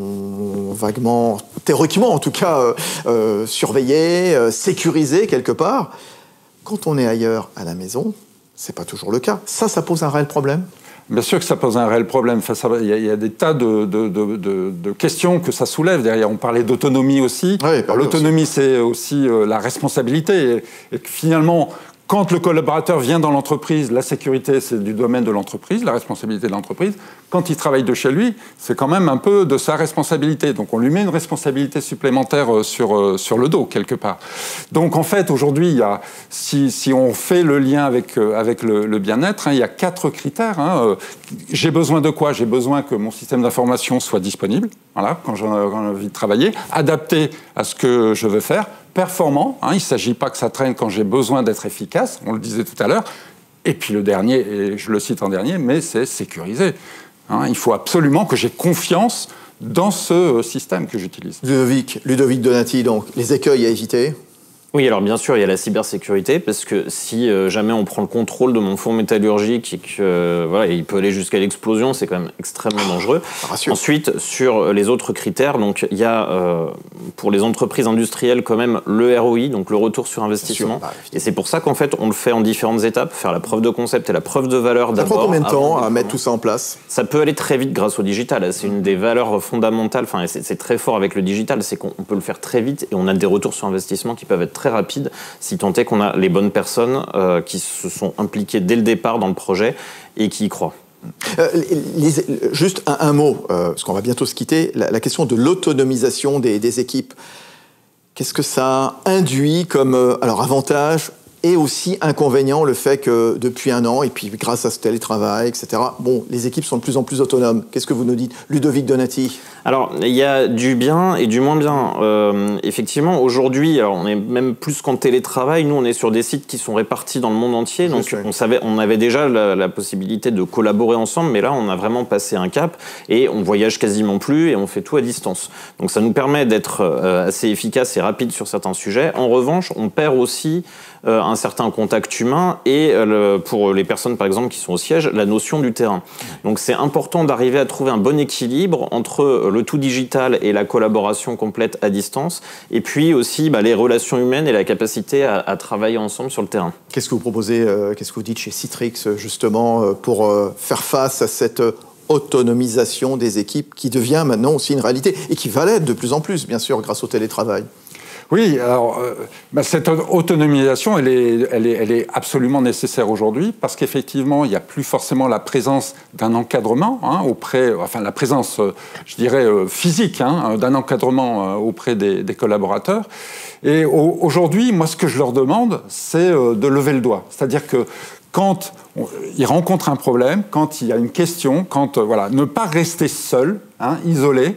sont vaguement, théoriquement en tout cas, euh, euh, surveillés, euh, sécurisés quelque part. Quand on est ailleurs, à la maison, c'est pas toujours le cas. Ça, ça pose un réel problème. Bien sûr que ça pose un réel problème. Enfin, ça, il, y a, il y a des tas de, de, de, de, de questions que ça soulève derrière. On parlait d'autonomie aussi. Oui, l'autonomie, c'est aussi euh, la responsabilité. Et, et que finalement, quand le collaborateur vient dans l'entreprise, la sécurité, c'est du domaine de l'entreprise, la responsabilité de l'entreprise. Quand il travaille de chez lui, c'est quand même un peu de sa responsabilité. Donc on lui met une responsabilité supplémentaire sur, sur le dos, quelque part. Donc en fait, aujourd'hui, il y a, si, si on fait le lien avec, avec le, le bien-être, hein, il y a quatre critères. Hein. J'ai besoin de quoi? J'ai besoin que mon système d'information soit disponible, voilà, quand j'ai envie de travailler, adapté à ce que je veux faire, performant, hein, il ne s'agit pas que ça traîne quand j'ai besoin d'être efficace, on le disait tout à l'heure, et puis le dernier, et je le cite en dernier, mais c'est sécurisé. Hein, il faut absolument que j'ai confiance dans ce système que j'utilise. Ludovic, Ludovic Donati, donc les écueils à éviter? Oui, alors bien sûr, il y a la cybersécurité, parce que si euh, jamais on prend le contrôle de mon fonds métallurgique et que euh, voilà, il peut aller jusqu'à l'explosion, c'est quand même extrêmement dangereux. Rassure. Ensuite, sur les autres critères, donc il y a euh, pour les entreprises industrielles quand même le R O I, donc le retour sur investissement. Bah, et c'est pour ça qu'en fait, on le fait en différentes étapes, faire la preuve de concept et la preuve de valeur d'abord. Ça prend combien de temps à mettre tout ça en place? Ça peut aller très vite grâce au digital. C'est une des valeurs fondamentales. Enfin, c'est, c'est très fort avec le digital, c'est qu'on peut le faire très vite et on a des retours sur investissement qui peuvent être très rapide, si tant est qu'on a les bonnes personnes euh, qui se sont impliquées dès le départ dans le projet et qui y croient. Euh, les, juste un, un mot, euh, parce qu'on va bientôt se quitter, la, la question de l'autonomisation des, des équipes. Qu'est-ce que ça induit comme euh, alors, avantage et aussi inconvénient, le fait que depuis un an, et puis grâce à ce télétravail, et cetera, bon, les équipes sont de plus en plus autonomes. Qu'est-ce que vous nous dites, Ludovic Donati? Alors, il y a du bien et du moins bien. Euh, effectivement, aujourd'hui, alors on est même plus qu'en télétravail. Nous, on est sur des sites qui sont répartis dans le monde entier. Donc, on, savait, on avait déjà la, la possibilité de collaborer ensemble, mais là, on a vraiment passé un cap et on voyage quasiment plus et on fait tout à distance. Donc, ça nous permet d'être euh, assez efficace et rapide sur certains sujets. En revanche, on perd aussi euh, un certain contact humain et euh, le, pour les personnes, par exemple, qui sont au siège, la notion du terrain. Donc, c'est important d'arriver à trouver un bon équilibre entre le tout digital et la collaboration complète à distance, et puis aussi bah, les relations humaines et la capacité à, à travailler ensemble sur le terrain. Qu'est-ce que vous proposez, euh, qu'est-ce que vous dites chez Citrix, justement, euh, pour euh, faire face à cette euh, autonomisation des équipes qui devient maintenant aussi une réalité, et qui va l'être de plus en plus, bien sûr, grâce au télétravail? Oui, alors euh, bah cette autonomisation, elle est, elle est, elle est absolument nécessaire aujourd'hui parce qu'effectivement, il n'y a plus forcément la présence d'un encadrement hein, auprès, enfin la présence, euh, je dirais, euh, physique hein, d'un encadrement euh, auprès des, des collaborateurs. Et au, aujourd'hui, moi, ce que je leur demande, c'est euh, de lever le doigt. C'est-à-dire que quand on, ils rencontrent un problème, quand il y a une question, quand euh, voilà, ne pas rester seul, hein, isolé.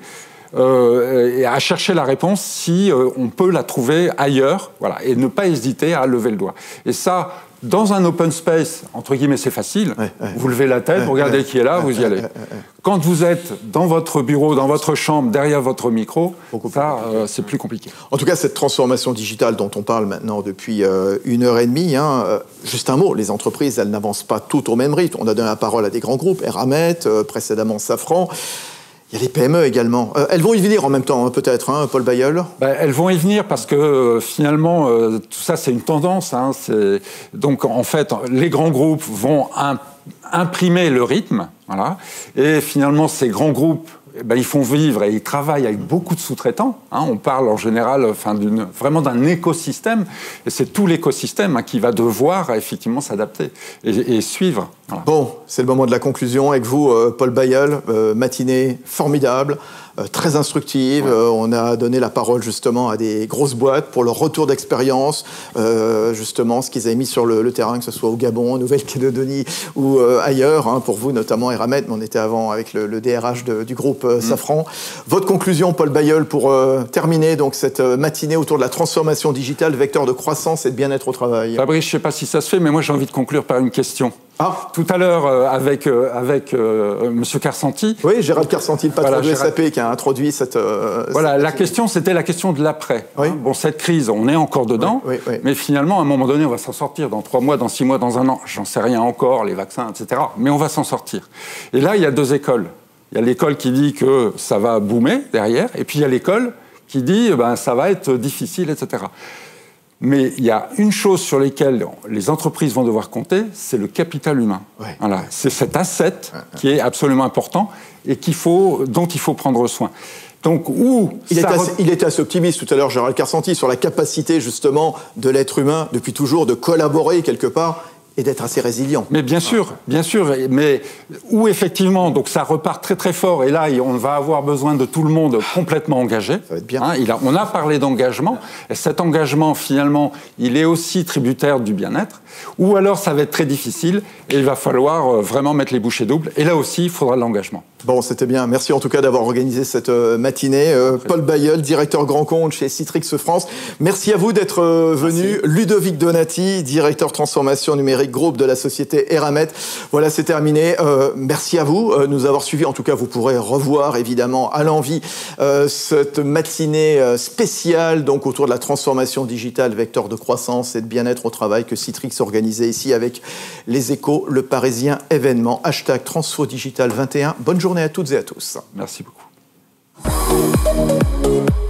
Euh, et à chercher la réponse si euh, on peut la trouver ailleurs, voilà, et ne pas hésiter à lever le doigt. Et ça, dans un open space, entre guillemets, c'est facile. Ouais, ouais. Vous levez la tête, ouais, vous regardez ouais, qui est là, ouais, vous y allez. Ouais, ouais, ouais. Quand vous êtes dans votre bureau, dans votre chambre, derrière votre micro, Beaucoup ça, euh, c'est plus compliqué. En tout cas, cette transformation digitale dont on parle maintenant depuis euh, une heure et demie, hein, euh, juste un mot, les entreprises, elles n'avancent pas toutes au même rythme. On a donné la parole à des grands groupes, Eramet, euh, précédemment Safran. Il y a les P M E également. Euh, elles vont y venir en même temps, hein, peut-être, hein, Paul Bailleul? Ben, elles vont y venir parce que euh, finalement, euh, tout ça, c'est une tendance. Hein, c'est... Donc, en fait, les grands groupes vont imp- imprimer le rythme. Voilà. Et finalement, ces grands groupes, eh ben, ils font vivre et ils travaillent avec beaucoup de sous-traitants. Hein. On parle en général enfin, d'une, vraiment d'un écosystème. Et c'est tout l'écosystème hein, qui va devoir effectivement s'adapter et, et suivre. Voilà. Bon, c'est le moment de la conclusion avec vous, euh, Paul Bailleul. Euh, matinée formidable. euh, très instructive. Ouais. Euh, on a donné la parole justement à des grosses boîtes pour leur retour d'expérience, euh, justement ce qu'ils avaient mis sur le, le terrain, que ce soit au Gabon, en Nouvelle-Calédonie ou euh, ailleurs, hein, pour vous notamment Eramet, mais on était avant avec le, le D R H de, du groupe euh, mmh. Safran. Votre conclusion, Paul Bailleul, pour euh, terminer donc cette matinée autour de la transformation digitale, vecteur de croissance et de bien-être au travail. Fabrice, je ne sais pas si ça se fait, mais moi j'ai envie de conclure par une question. Ah. Tout à l'heure, euh, avec, euh, avec euh, M. Carsanti. Oui, Gérald Carsanti, le patron voilà, de Gérald... S A P, qui a introduit cette... Euh, voilà, cette... la question, c'était la question de l'après. Oui. Hein. Bon, cette crise, on est encore dedans, oui, oui, oui. mais finalement, à un moment donné, on va s'en sortir dans trois mois, dans six mois, dans un an. J'en sais rien encore, les vaccins, et cetera. Mais on va s'en sortir. Et là, il y a deux écoles. Il y a l'école qui dit que ça va boomer derrière, et puis il y a l'école qui dit que ben, ça va être difficile, et cetera. Mais il y a une chose sur laquelle les entreprises vont devoir compter, c'est le capital humain. Ouais. Voilà. C'est cet asset ouais. qui est absolument important et qu'il faut, dont il faut prendre soin. Donc, où il, ça est assez, il était assez optimiste tout à l'heure, Gérald Carsanti, sur la capacité justement de l'être humain, depuis toujours, de collaborer quelque part et d'être assez résilient. Mais bien sûr, bien sûr, mais où effectivement, donc ça repart très très fort, et là on va avoir besoin de tout le monde complètement engagé. Ça va être bien. Hein, il a, on a parlé d'engagement, et cet engagement finalement, il est aussi tributaire du bien-être, ou alors ça va être très difficile, et il va falloir vraiment mettre les bouchées doubles, et là aussi il faudra de l'engagement. Bon, c'était bien. Merci en tout cas d'avoir organisé cette euh, matinée. Euh, Paul Bailleul, directeur grand compte chez Citrix France. Merci à vous d'être euh, venu. Ludovic Donati, directeur transformation numérique groupe de la société Eramet. Voilà, c'est terminé. Euh, merci à vous euh, de nous avoir suivis. En tout cas, vous pourrez revoir évidemment à l'envi euh, cette matinée euh, spéciale donc autour de la transformation digitale, vecteur de croissance et de bien-être au travail que Citrix organisait ici avec les Échos, le Parisien événement. Hashtag Transfo Digital vingt et un. Bonne journée à toutes et à tous. Merci beaucoup.